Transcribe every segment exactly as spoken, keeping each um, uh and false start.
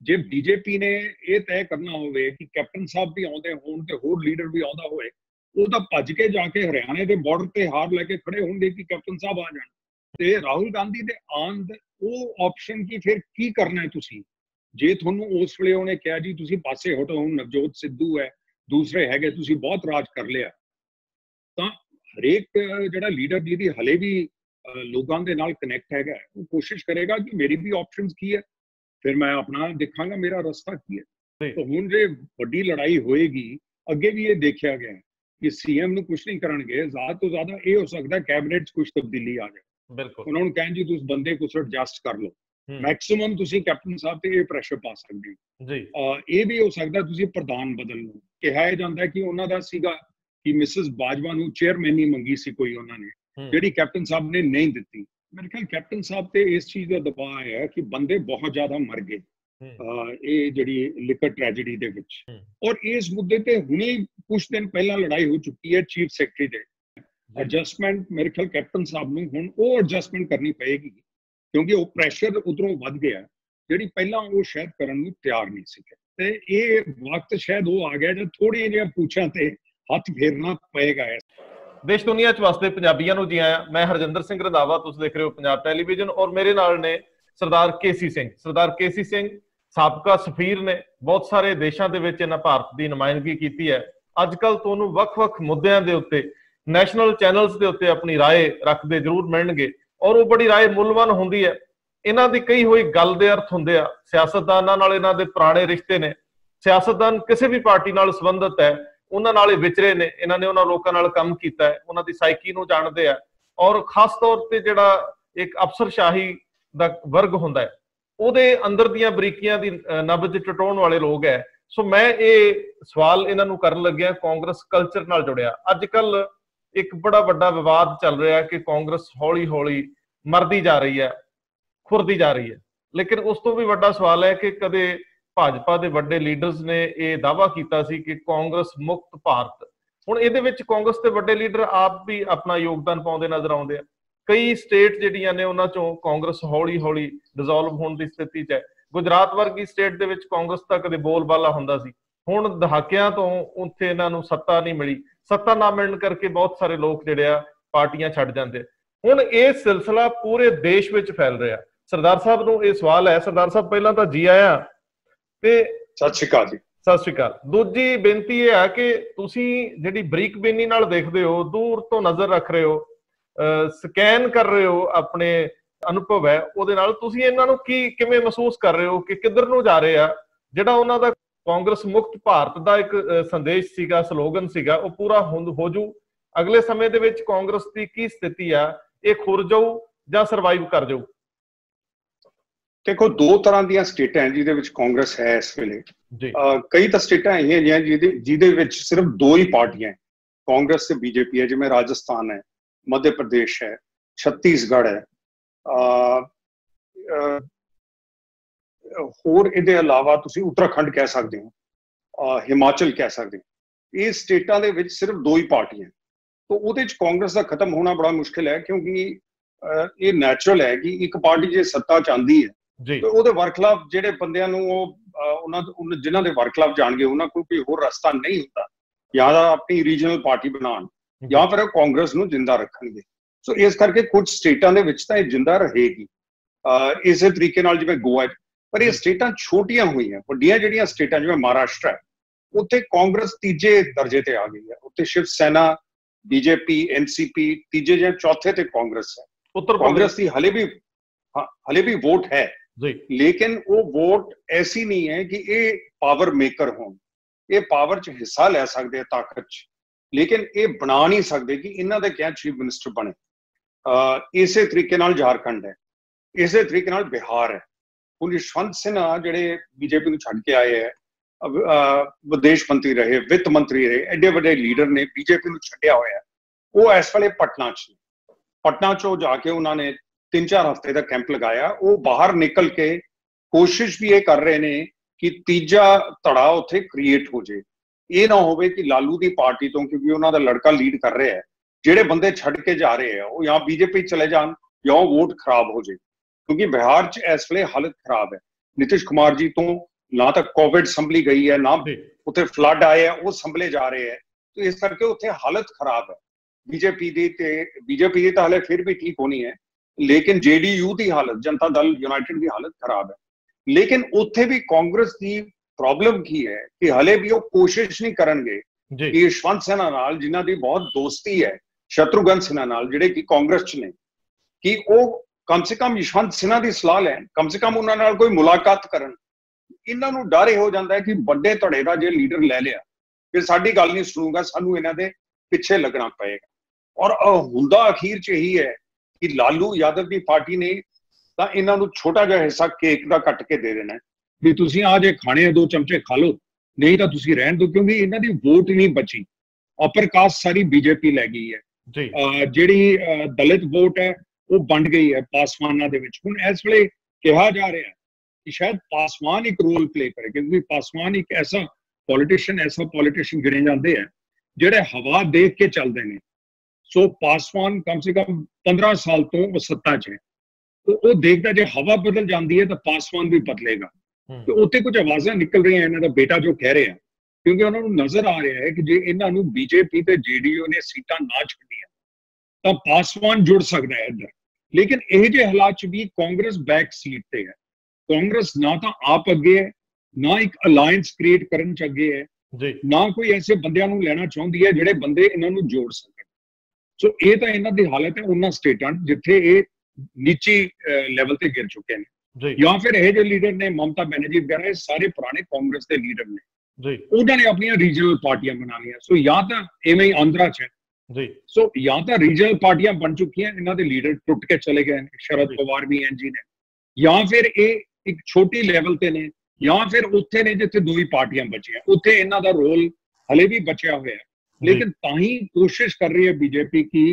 ਜੇ ਬੀਜੇਪੀ ਨੇ ਇਹ ਤੈਅ ਕਰਨਾ ਹੋਵੇ ਕਿ ਕੈਪਟਨ ਸਾਹਿਬ ਵੀ ਆਉਂਦੇ ਹੋਣ ਤੇ ਹੋਰ ਲੀਡਰ ਵੀ ਆਉਂਦਾ ਹੋਵੇ, ਉਹ ਤਾਂ ਭੱਜ ਕੇ ਜਾ ਕੇ ਹਰਿਆਣੇ ਦੇ ਬਾਰਡਰ ਤੇ ਹਾਰ ਲੈ ਕੇ ਖੜੇ ਹੋਣਗੇ ਕਿ ਕੈਪਟਨ ਸਾਹਿਬ ਆ ਜਾਣ। ਤੇ ਰਾਹੁਲ ਗਾਂਧੀ ਦੇ ਆਉਣ ਉਹ ਆਪਸ਼ਨ ਕੀ, ਫਿਰ ਕੀ ਕਰਨਾ ਹੈ ਤੁਸੀਂ? ਜੇ ਤੁਹਾਨੂੰ ਉਸ ਵੇਲੇ ਉਹਨੇ ਕਿਹਾ ਜੀ ਤੁਸੀਂ ਪਾਸੇ ਹਟੋ, ਹੁਣ ਨਵਜੋਤ ਸਿੱਧੂ ਹੈ, ਦੂਸਰੇ ਹੈਗੇ, ਤੁਸੀਂ ਬਹੁਤ ਰਾਜ ਕਰ ਲਿਆ, ਤਾਂ ਹਰੇਕ ਜਿਹੜਾ ਲੀਡਰ ਜਿਹਦੀ ਹਲੇ ਵੀ ਲੋਕਾਂ ਦੇ ਨਾਲ ਕਨੈਕਟ ਹੈਗਾ ਉਹ ਕੋਸ਼ਿਸ਼ ਕਰੇਗਾ ਕਿ ਮੇਰੀ ਵੀ ਆਪਸ਼ਨਸ ਕੀ ਹੈ, ਫਿਰ ਮੈਂ ਆਪਣਾ ਦੇਖਾਂਗਾ ਮੇਰਾ ਰਸਤਾ ਕੀ ਹੈ। ਤਾਂ ਹੁਣ ਜੇ ਵੱਡੀ ਲੜਾਈ ਹੋਏਗੀ, ਅੱਗੇ ਵੀ ਇਹ ਦੇਖਿਆ ਗਿਆ ਕਿ ਸੀਐਮ ਨੂੰ ਕੁਝ ਨਹੀਂ ਕਰਨਗੇ, ਜ਼ਿਆਦਾ ਤੋਂ ਜ਼ਿਆਦਾ ਇਹ ਹੋ ਸਕਦਾ ਕੈਬਨਿਟ 'ਚ ਕੁਝ ਤਬਦੀਲੀ ਆ ਜਾਏ। ਬਿਲਕੁਲ, ਉਹਨਾਂ ਨੂੰ ਕਹਿਣ ਜੀ ਤੁਸੀਂ ਬੰਦੇ ਕੁਝ ਐਡਜਸਟ ਕਰ ਲਓ, ਮੈਕਸਿਮਮ ਤੁਸੀਂ ਕੈਪਟਨ ਸਾਹਿਬ ਤੇ ਇਹ ਪ੍ਰੈਸ਼ਰ ਪਾ ਸਕਦੇ ਹੋ ਜੀ। ਇਹ ਵੀ ਹੋ ਸਕਦਾ ਤੁਸੀਂ ਪ੍ਰਧਾਨ ਬਦਲ ਲਓ। ਕਿਹਾ ਜਾਂਦਾ ਕਿ ਉਹਨਾਂ ਦਾ ਸੀਗਾ ਕਿ ਮਿਸਿਸ ਬਾਜਵਾ ਨੂੰ ਚੇਅਰਮੈਨੀ ਮੰਗੀ ਸੀ ਕੋਈ ਉਹਨਾਂ ਨੇ, ਜਿਹੜੀ ਕੈਪਟਨ ਸਾਹਿਬ ਨੇ ਨਹੀਂ ਦਿੱਤੀ। ਮੇਰੇ ਖਿਆਲ ਕੈਪਟਨ ਸਾਹਿਬ ਤੇ ਇਸ ਚੀਜ਼ ਦਾ ਦਬਾਅ ਹੈ ਕਿ ਬੰਦੇ ਬਹੁਤ ਜ਼ਿਆਦਾ ਮਰ ਗਏ ਇਹ ਜਿਹੜੀ ਲਿਕਰ ਟ੍ਰੈਜੇਡੀ ਦੇ ਵਿੱਚ, ਔਰ ਇਸ ਮੁੱਦੇ ਤੇ ਹੁਣੇ ਕੁਝ ਦਿਨ ਪਹਿਲਾਂ ਲੜਾਈ ਹੋ ਚੁੱਕੀ ਹੈ ਚੀਫ ਸੈਕਟਰੀ ਦੇ। ਐਡਜਸਟਮੈਂਟ ਮੇਰੇ ਖਿਆਲ ਕੈਪਟਨ ਸਾਹਿਬ ਨੂੰ ਹੁਣ ਉਹ ਐਡਜਸਟਮੈਂਟ ਕਰਨੀ ਪਏਗੀ, ਕਿਉਂਕਿ ਉਹ ਪ੍ਰੈਸ਼ਰ ਉਧਰੋਂ ਵੱਧ ਗਿਆ ਜਿਹੜੀ ਪਹਿਲਾਂ ਉਹ ਸ਼ਾਇਦ ਕਰਨ ਨੂੰ ਤਿਆਰ ਨਹੀਂ ਸੀ। ਤੇ ਇਹ ਵਕਤ ਸ਼ਾਇਦ ਉਹ ਆ ਗਿਆ ਜਦ ਥੋੜ੍ਹੀਆਂ ਜਿਹੀਆਂ ਪੁੱਛਾਂ ਤੇ ਹੱਥ ਫੇਰਨਾ ਪਏਗਾ। ਦੇਸ਼ ਦੁਨੀਆ 'ਚ ਵਸਦੇ ਪੰਜਾਬੀਆਂ ਨੂੰ ਜੀ ਆਇਆਂ। ਮੈਂ ਹਰਜਿੰਦਰ ਸਿੰਘ ਰੰਧਾਵਾ, ਤੁਸੀਂ ਦੇਖ ਰਹੇ ਹੋ ਪੰਜਾਬ ਟੈਲੀਵਿਜ਼ਨ, ਔਰ ਮੇਰੇ ਨਾਲ ਨੇ ਸਰਦਾਰ ਕੇਸੀ ਸਿੰਘ। ਸਰਦਾਰ ਕੇਸੀ ਸਿੰਘ ਸਾਬਕਾ ਸਫੀਰ ਨੇ, ਬਹੁਤ ਸਾਰੇ ਦੇਸ਼ਾਂ ਦੇ ਵਿੱਚ ਇਹਨਾਂ ਭਾਰਤ ਦੀ ਨੁਮਾਇੰਦਗੀ ਕੀਤੀ ਹੈ। ਅੱਜ ਕੱਲ੍ਹ ਤੁਹਾਨੂੰ ਵੱਖ-ਵੱਖ ਮੁੱਦਿਆਂ ਦੇ ਉੱਤੇ ਨੈਸ਼ਨਲ ਚੈਨਲਸ ਦੇ ਉੱਤੇ ਆਪਣੀ ਰਾਏ ਰੱਖਦੇ ਜ਼ਰੂਰ ਮਿਲਣਗੇ, ਔਰ ਉਹ ਬੜੀ ਰਾਏ ਮੁੱਲਵਾਨ ਹੁੰਦੀ ਹੈ। ਇਹਨਾਂ ਦੀ ਕਈ ਹੋਈ ਗੱਲ ਦੇ ਅਰਥ ਹੁੰਦੇ ਆ। ਸਿਆਸਤਦਾਨਾਂ ਨਾਲ ਇਹਨਾਂ ਦੇ ਪੁਰਾਣੇ ਰਿਸ਼ਤੇ ਨੇ, ਸਿਆਸਤਦਾਨ ਕਿਸੇ ਵੀ ਪਾਰਟੀ ਨਾਲ ਸੰਬੰਧਿਤ ਹੈ, ਉਹਨਾਂ ਨਾਲ ਹੀ ਵਿਚਰੇ ਨੇ, ਇਹਨਾਂ ਨੇ ਉਹਨਾਂ ਲੋਕਾਂ ਨਾਲ ਕੰਮ ਕੀਤਾ ਹੈ, ਉਹਨਾਂ ਦੀ ਸਾਈਕੀ ਨੂੰ ਜਾਣਦੇ ਆ, ਔਰ ਖਾਸ ਤੌਰ ਤੇ ਜਿਹੜਾ ਇੱਕ ਅਫਸਰਸ਼ਾਹੀ ਦਾ ਵਰਗ ਹੁੰਦਾ ਹੈ ਉਹਦੇ ਅੰਦਰ ਦੀਆਂ ਬਰੀਕੀਆਂ ਦੀ ਨਬਜ਼ ਟਟਾਉਣ ਵਾਲੇ ਲੋਕ ਹੈ। ਸੋ ਮੈਂ ਇਹ ਸਵਾਲ ਇਹਨਾਂ ਨੂੰ ਕਰਨ ਲੱਗਿਆ ਕਾਂਗਰਸ ਕਲਚਰ ਨਾਲ ਜੁੜਿਆ। ਅੱਜ ਕੱਲ ਇੱਕ ਬੜਾ ਵੱਡਾ ਵਿਵਾਦ ਚੱਲ ਰਿਹਾ ਕਿ ਕਾਂਗਰਸ ਹੌਲੀ ਹੌਲੀ ਮਰਦੀ ਜਾ ਰਹੀ ਹੈ, ਖੁਰਦੀ ਜਾ ਰਹੀ ਹੈ, ਲੇਕਿਨ ਉਸ ਤੋਂ ਵੀ ਵੱਡਾ ਸਵਾਲ ਹੈ ਕਿ ਕਦੇ ਭਾਜਪਾ ਦੇ ਵੱਡੇ ਲੀਡਰਸ ਨੇ ਇਹ ਦਾਅਵਾ ਕੀਤਾ ਸੀ ਕਿ ਕਾਂਗਰਸ ਮੁਕਤ ਭਾਰਤ। ਹੁਣ ਇਹਦੇ ਵਿੱਚ ਕਾਂਗਰਸ ਦੇ ਵੱਡੇ ਲੀਡਰ ਆਪ ਵੀ ਆਪਣਾ ਯੋਗਦਾਨ ਪਾਉਂਦੇ ਨਜ਼ਰ ਆਉਂਦੇ ਆ। ਕਈ ਸਟੇਟ ਜਿਹੜੀਆਂ ਨੇ ਉਹਨਾਂ ਚੋਂ ਕਾਂਗਰਸ ਹੌਲੀ ਹੌਲੀ ਡਿਸੋਲਵ ਹੋਣ ਦੀ ਸਥਿਤੀ 'ਚ ਹੈ। ਗੁਜਰਾਤ ਵਰਗੀ ਸਟੇਟ ਦੇ ਵਿੱਚ ਕਾਂਗਰਸ ਦਾ ਕਦੇ ਬੋਲਬਾਲਾ ਹੁੰਦਾ ਸੀ, ਹੁਣ ਦਹਾਕਿਆਂ ਤੋਂ ਉੱਥੇ ਇਹਨਾਂ ਨੂੰ ਸੱਤਾ ਨਹੀਂ ਮਿਲੀ। ਸੱਤਾ ਨਾ ਮਿਲਣ ਕਰਕੇ ਬਹੁਤ ਸਾਰੇ ਲੋਕ ਜਿਹੜੇ ਆ ਪਾਰਟੀਆਂ ਛੱਡ ਜਾਂਦੇ। ਹੁਣ ਇਹ ਸਿਲਸਿਲਾ ਪੂਰੇ ਦੇਸ਼ ਵਿੱਚ ਫੈਲ ਰਿਹਾ। ਸਰਦਾਰ ਸਾਹਿਬ ਨੂੰ ਇਹ ਸਵਾਲ ਹੈ। ਸਰਦਾਰ ਸਾਹਿਬ ਪਹਿਲਾਂ ਤਾਂ ਜੀ ਆਇਆਂ ਤੇ ਸਤਿ ਸ਼੍ਰੀ ਅਕਾਲ ਜੀ। ਸਤਿ ਸ਼੍ਰੀ ਅਕਾਲ। ਦੂਜੀ ਬੇਨਤੀ ਇਹ ਹੈ ਕਿ ਤੁਸੀਂ ਜਿਹੜੀ ਬਰੀਕ ਬੀਨੀ ਨਾਲ ਦੇਖਦੇ ਹੋ, ਦੂਰ ਤੋਂ ਨਜ਼ਰ ਰੱਖ ਰਹੇ ਹੋ, ਸਕੈਨ ਕਰ ਰਹੇ ਹੋ, ਆਪਣੇ ਅਨੁਭਵ ਹੈ ਉਹਦੇ ਨਾਲ, ਤੁਸੀਂ ਇਹਨਾਂ ਨੂੰ ਕੀ ਕਿਵੇਂ ਮਹਿਸੂਸ ਕਰ ਰਹੇ ਹੋ ਕਿ ਕਿੱਧਰ ਨੂੰ ਜਾ ਰਹੇ ਆ? ਜਿਹੜਾ ਉਹਨਾਂ ਦਾ ਕਾਂਗਰਸ ਮੁਕਤ ਭਾਰਤ ਦਾ ਇੱਕ ਸੰਦੇਸ਼ ਸੀਗਾ, ਸਲੋਗਨ ਸੀਗਾ, ਉਹ ਪੂਰਾ ਹੋ ਜੂ? ਅਗਲੇ ਸਮੇਂ ਦੇ ਵਿੱਚ ਕਾਂਗਰਸ ਦੀ ਕੀ ਸਥਿਤੀ ਆ? ਇਹ ਖੁਰ ਜਾਊ ਜਾਂ ਸਰਵਾਈਵ ਕਰ ਜਾਊ? ਦੇਖੋ, ਦੋ ਤਰ੍ਹਾਂ ਦੀਆਂ ਸਟੇਟਾਂ ਹੈ ਜਿਹਦੇ ਵਿੱਚ ਕਾਂਗਰਸ ਹੈ ਇਸ ਵੇਲੇ। ਕਈ ਤਾਂ ਸਟੇਟਾਂ ਇਹ ਜਿਹੀਆਂ ਜਿਹਦੇ ਜਿਹਦੇ ਵਿੱਚ ਸਿਰਫ ਦੋ ਹੀ ਪਾਰਟੀਆਂ ਹੈ, ਕਾਂਗਰਸ ਤੇ ਬੀਜੇਪੀ ਹੈ, ਜਿਵੇਂ ਰਾਜਸਥਾਨ ਹੈ, ਮੱਧ ਪ੍ਰਦੇਸ਼ ਹੈ, ਛੱਤੀਸਗੜ੍ਹ ਹੈ, ਹੋਰ ਇਹਦੇ ਇਲਾਵਾ ਤੁਸੀਂ ਉੱਤਰਾਖੰਡ ਕਹਿ ਸਕਦੇ ਹੋ, ਹਿਮਾਚਲ ਕਹਿ ਸਕਦੇ ਹੋ। ਇਹ ਸਟੇਟਾਂ ਦੇ ਵਿੱਚ ਸਿਰਫ ਦੋ ਹੀ ਪਾਰਟੀਆਂ, ਤਾਂ ਉਹਦੇ 'ਚ ਕਾਂਗਰਸ ਦਾ ਖਤਮ ਹੋਣਾ ਬੜਾ ਮੁਸ਼ਕਿਲ ਹੈ, ਕਿਉਂਕਿ ਇਹ ਨੈਚੁਰਲ ਹੈ ਕਿ ਇੱਕ ਪਾਰਟੀ ਜੇ ਸੱਤਾ 'ਚ ਆਉਂਦੀ ਹੈ ਤੇ ਉਹਦੇ ਵਰਖਲਾਫ ਜਿਹੜੇ ਬੰਦਿਆਂ ਨੂੰ ਉਹ ਉਹਨਾਂ ਜਿਨ੍ਹਾਂ ਦੇ ਵਰਖਲਾਫ ਜਾਣਗੇ ਉਹਨਾਂ ਕੋਲ ਕੋਈ ਹੋਰ ਰਸਤਾ ਨਹੀਂ ਹੁੰਦਾ, ਜਾਂ ਤਾਂ ਆਪਣੀ ਰੀਜਨਲ ਪਾਰਟੀ ਬਣਾਉਣ ਜਾਂ ਫਿਰ ਕਾਂਗਰਸ ਨੂੰ ਜਿੰਦਾ ਰੱਖਣਗੇ। ਸੋ ਇਸ ਕਰਕੇ ਕੁਝ ਸਟੇਟਾਂ ਦੇ ਵਿੱਚ ਤਾਂ ਇਹ ਜਿੰਦਾ ਰਹੇਗੀ ਇਸੇ ਤਰੀਕੇ ਨਾਲ ਜਿਵੇਂ ਗੋਆ। ਪਰ ਇਹ ਸਟੇਟਾਂ ਛੋਟੀਆਂ ਹੋਈਆਂ। ਵੱਡੀਆਂ ਜਿਹੜੀਆਂ ਸਟੇਟਾਂ ਜਿਵੇਂ ਮਹਾਰਾਸ਼ਟਰ ਹੈ, ਉੱਥੇ ਕਾਂਗਰਸ ਤੀਜੇ ਦਰਜੇ ਤੇ ਆ ਗਈ ਹੈ। ਉੱਥੇ ਸ਼ਿਵ ਸੈਨਾ, ਬੀਜੇਪੀ, ਐਨਸੀਪੀ ਤੀਜੇ ਜਾਂ ਚੌਥੇ ਤੇ ਕਾਂਗਰਸ ਹੈ। ਕਾਂਗਰਸ ਦੀ ਹਲੇ ਵੀ ਹਲੇ ਵੀ ਵੋਟ ਹੈ, ਲੇਕਿਨ ਉਹ ਵੋਟ ਐਸੀ ਨਹੀਂ ਹੈ ਕਿ ਇਹ ਪਾਵਰ ਮੇਕਰ ਹੋਣ। ਇਹ ਪਾਵਰ 'ਚ ਹਿੱਸਾ ਲੈ ਸਕਦੇ ਆ, ਤਾਕਤ 'ਚ, ਲੇਕਿਨ ਇਹ ਬਣਾ ਨਹੀਂ ਸਕਦੇ ਕਿ ਇਹਨਾਂ ਦੇ ਕਿਆ ਚੀਫ ਮਿਨਿਸਟਰ ਬਣੇ। ਇਸੇ ਤਰੀਕੇ ਨਾਲ ਝਾਰਖੰਡ ਹੈ, ਇਸੇ ਤਰੀਕੇ ਨਾਲ ਬਿਹਾਰ ਹੈ। ਹੁਣ ਯਸ਼ਵੰਤ ਸਿਨਹਾ ਜਿਹੜੇ ਬੀਜੇਪੀ ਨੂੰ ਛੱਡ ਕੇ ਆਏ ਹੈ, ਵਿਦੇਸ਼ ਮੰਤਰੀ ਰਹੇ, ਵਿੱਤ ਮੰਤਰੀ ਰਹੇ, ਐਡੇ ਵੱਡੇ ਲੀਡਰ ਨੇ, ਬੀਜੇਪੀ ਨੂੰ ਛੱਡਿਆ ਹੋਇਆ, ਉਹ ਇਸ ਵੇਲੇ ਪਟਨਾ 'ਚ ਪਟਨਾ 'ਚੋਂ ਜਾ ਕੇ ਉਹਨਾਂ ਨੇ ਤਿੰਨ ਚਾਰ ਹਫ਼ਤੇ ਦਾ ਕੈਂਪ ਲਗਾਇਆ। ਉਹ ਬਾਹਰ ਨਿਕਲ ਕੇ ਕੋਸ਼ਿਸ਼ ਵੀ ਇਹ ਕਰ ਰਹੇ ਨੇ ਕਿ ਤੀਜਾ ਧੜਾ ਉੱਥੇ ਕ੍ਰੀਏਟ ਹੋ ਜਾਏ। ਇਹ ਨਾ ਹੋਵੇ ਕਿ ਲਾਲੂ ਦੀ ਪਾਰਟੀ ਤੋਂ, ਕਿਉਂਕਿ ਉਹਨਾਂ ਦਾ ਲੜਕਾ ਲੀਡ ਕਰ ਰਿਹਾ ਹੈ, ਜਿਹੜੇ ਬੰਦੇ ਛੱਡ ਕੇ ਜਾ ਰਹੇ ਆ ਉਹ ਜਾਂ ਬੀਜੇਪੀ ਚਲੇ ਜਾਣ ਜਾਂ ਉਹ ਵੋਟ ਖਰਾਬ ਹੋ ਜਾਏ, ਕਿਉਂਕਿ ਬਿਹਾਰ 'ਚ ਇਸ ਵੇਲੇ ਹਾਲਤ ਖਰਾਬ ਹੈ। ਨਿਤਿਸ਼ ਕੁਮਾਰ ਜੀ ਤੋਂ ਨਾ ਤਾਂ ਕੋਵਿਡ ਸੰਭਲੀ ਗਈ ਹੈ, ਨਾ ਉੱਥੇ ਫਲੱਡ ਆਏ ਆ ਉਹ ਸੰਭਲੇ ਜਾ ਰਹੇ ਹੈ। तो इस करके उत्थे हालत खराब है बीजेपी दी ते बीजेपी दी तो हाले फिर भी ठीक होनी है, लेकिन जेडीयू की हालत, जनता दल यूनाइटेड की हालत खराब है। लेकिन उत्थे भी कांग्रेस की प्रॉब्लम की है कि हले भी वो कोशिश नहीं करनगे कि यशवंत सिन्हा नाल जिन्हां दी बहुत दोस्ती है शत्रुघ्न सिन्हा नाल जिहड़े कि कांग्रेस च ने, कि वो कम से कम यशवंत सिन्हा की सलाह लैन, कम से कम उन्हां नाल कोई मुलाकात करन। इन्हां नूं डर हो जाता है कि बड़े धड़े का जे लीडर लै लिया फिर साडी गल नहीं सुनूगा, सानू इन्हां दे पिछे लगना पएगा। और हुंदा अखीर च यही है कि लालू यादव की पार्टी ने तां इन्हां नूं छोटा जिहा हिस्सा केक दा कट के दे देना भी तुसीं आ जे खाने दो चमचे खा लो, नहीं तां तुसीं रहण दो, क्योंकि इन्हां दी वोट नहीं बची। अपर कास्ट सारी बीजेपी लै गई है, जिहड़ी दलित वोट है वो बंड गई है पासवानां दे विच। हुण इस वेले कहा जा रहा है कि शायद पासवान एक रोल प्ले करे, क्योंकि पासवान एक ऐसा पॉलिटिशियन ऐसा पॉलिटिशियन गिने जाते हैं जेडे हवा देख के चलते हैं। सो पासवान कम से कम पंद्रह साल तो वो सत्ता च है, तो वो देखता जो हवा बदल जाती है तो पासवान भी बदलेगा। तो उत्थे कुछ आवाज़ां निकल रही हैं, इन्हां दा बेटा जो कह रहे हैं, क्योंकि उन्होंने नजर आ रहा है कि जे इन्हों बीजेपी ते जेडीयू ने सीटां ना छड्डियां तो पासवान जुड़ सकता है इधर। लेकिन यह जे हालात च भी कांग्रेस बैक सीट ते है, कांग्रेस ना तो आप अगे है, ना एक अलायंस क्रिएट करन च अगे है, ना कोई ऐसे बंदियां नूं लेना चाहती है जिहड़े बंदे इन्हां नूं जोड़ सकन। सो ये तो इन्हां दी हालत है उन्हां स्टेटां जिथे ये नीची लैवल ते गिर चुके हैं। या फिर यह जो लीडर ने ममता बनर्जी वगैरह सारे पुराने कांग्रेस के लीडर ने, उन्होंने अपनी रीजनल पार्टियां बना लिया। सो या तो इवें ही आंध्रा च है, सो या तो रीजनल पार्टियां बन चुकी हैं, इन्हां दे लीडर टुट के चले गए, शरद पवार भी एन जी ने, या फिर ये एक छोटी लैवल ते ने, या फिर उत्थे ने जिथे दो ही पार्टियां बचियां, उत्थे इन्हां दा रोल हले भी बचिया हुआ है। लेकिन ताही कोशिश कर रही है बीजेपी की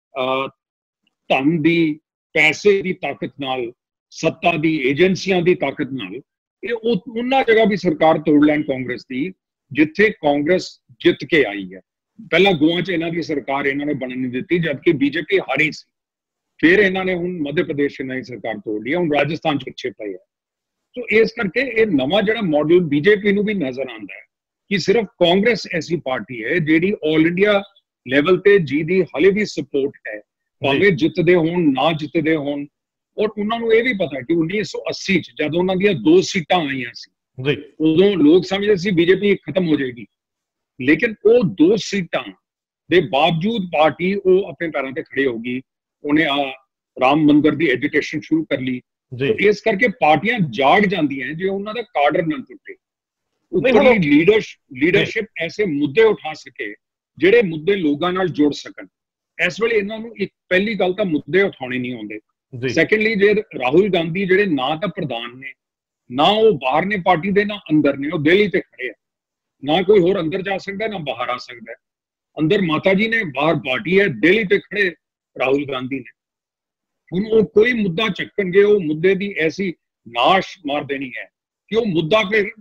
धन दी, पैसे की ताकत नाल, सत्ता दी, एजेंसियां की ताकत नाल ये उन्हां जगह भी सरकार तोड़ लैन कांग्रेस की जिथे कांग्रेस जित के आई है। पहला गोवा च इन्हां दी सरकार इन्हां ने बनन नहीं दी, जबकि बीजेपी हारी सी, फिर इन्हां ने हुण मध्य प्रदेश इन्हां दी सरकार तोड़ ली, हुण राजस्थान च पिछे पए है। तो इस करके ये नवा जिहड़ा मॉडल बीजेपी नूं भी नजर आता है कि सिर्फ कांग्रेस ऐसी पार्टी है जिहड़ी ऑल इंडिया लैवल ते जी दी हले भी सपोर्ट है, भावें जितदे होण ना जितदे होण। और उन्होंने ये भी पता कि उन्नीस सौ अस्सी च जब उन्होंने दो सीटां आईयां सी, उदों लोग समझदे सी बीजेपी खत्म हो जाएगी, लेकिन वो दो सीटां दे बावजूद पार्टी वो अपने पैरों ते खड़ी होगी। उन्हें आ राम मंदिर की एजुटेशन शुरू कर ली। तो इस करके पार्टियां जाग जाती हैं जो उन्होंने काडर न टुटे, उपरली लीडरशिप लीडरशिप ऐसे मुद्दे उठा सके जिहड़े मुद्दे लोगों नाल जुड़ सकन। इस वेले इन्हां नूं एक पहली गल तां मुद्दे उठाने नहीं आउंदे। सैकेंडली जे राहुल गांधी जिहड़े ना तां प्रधान ने, ना वो बाहर ने पार्टी दे, ना अंदर ने, वो दिल्ली ते खड़े है, ना कोई होर अंदर जा सकता है ना बाहर आ सकता है। अंदर माता जी ने, बाहर पार्टी है, दिल्ली ते खड़े राहुल गांधी ने। हुण वो कोई मुद्दा चक्कणगे, वो मुद्दे की ऐसी नाश मार देनी है कि वो मुद्दा फिर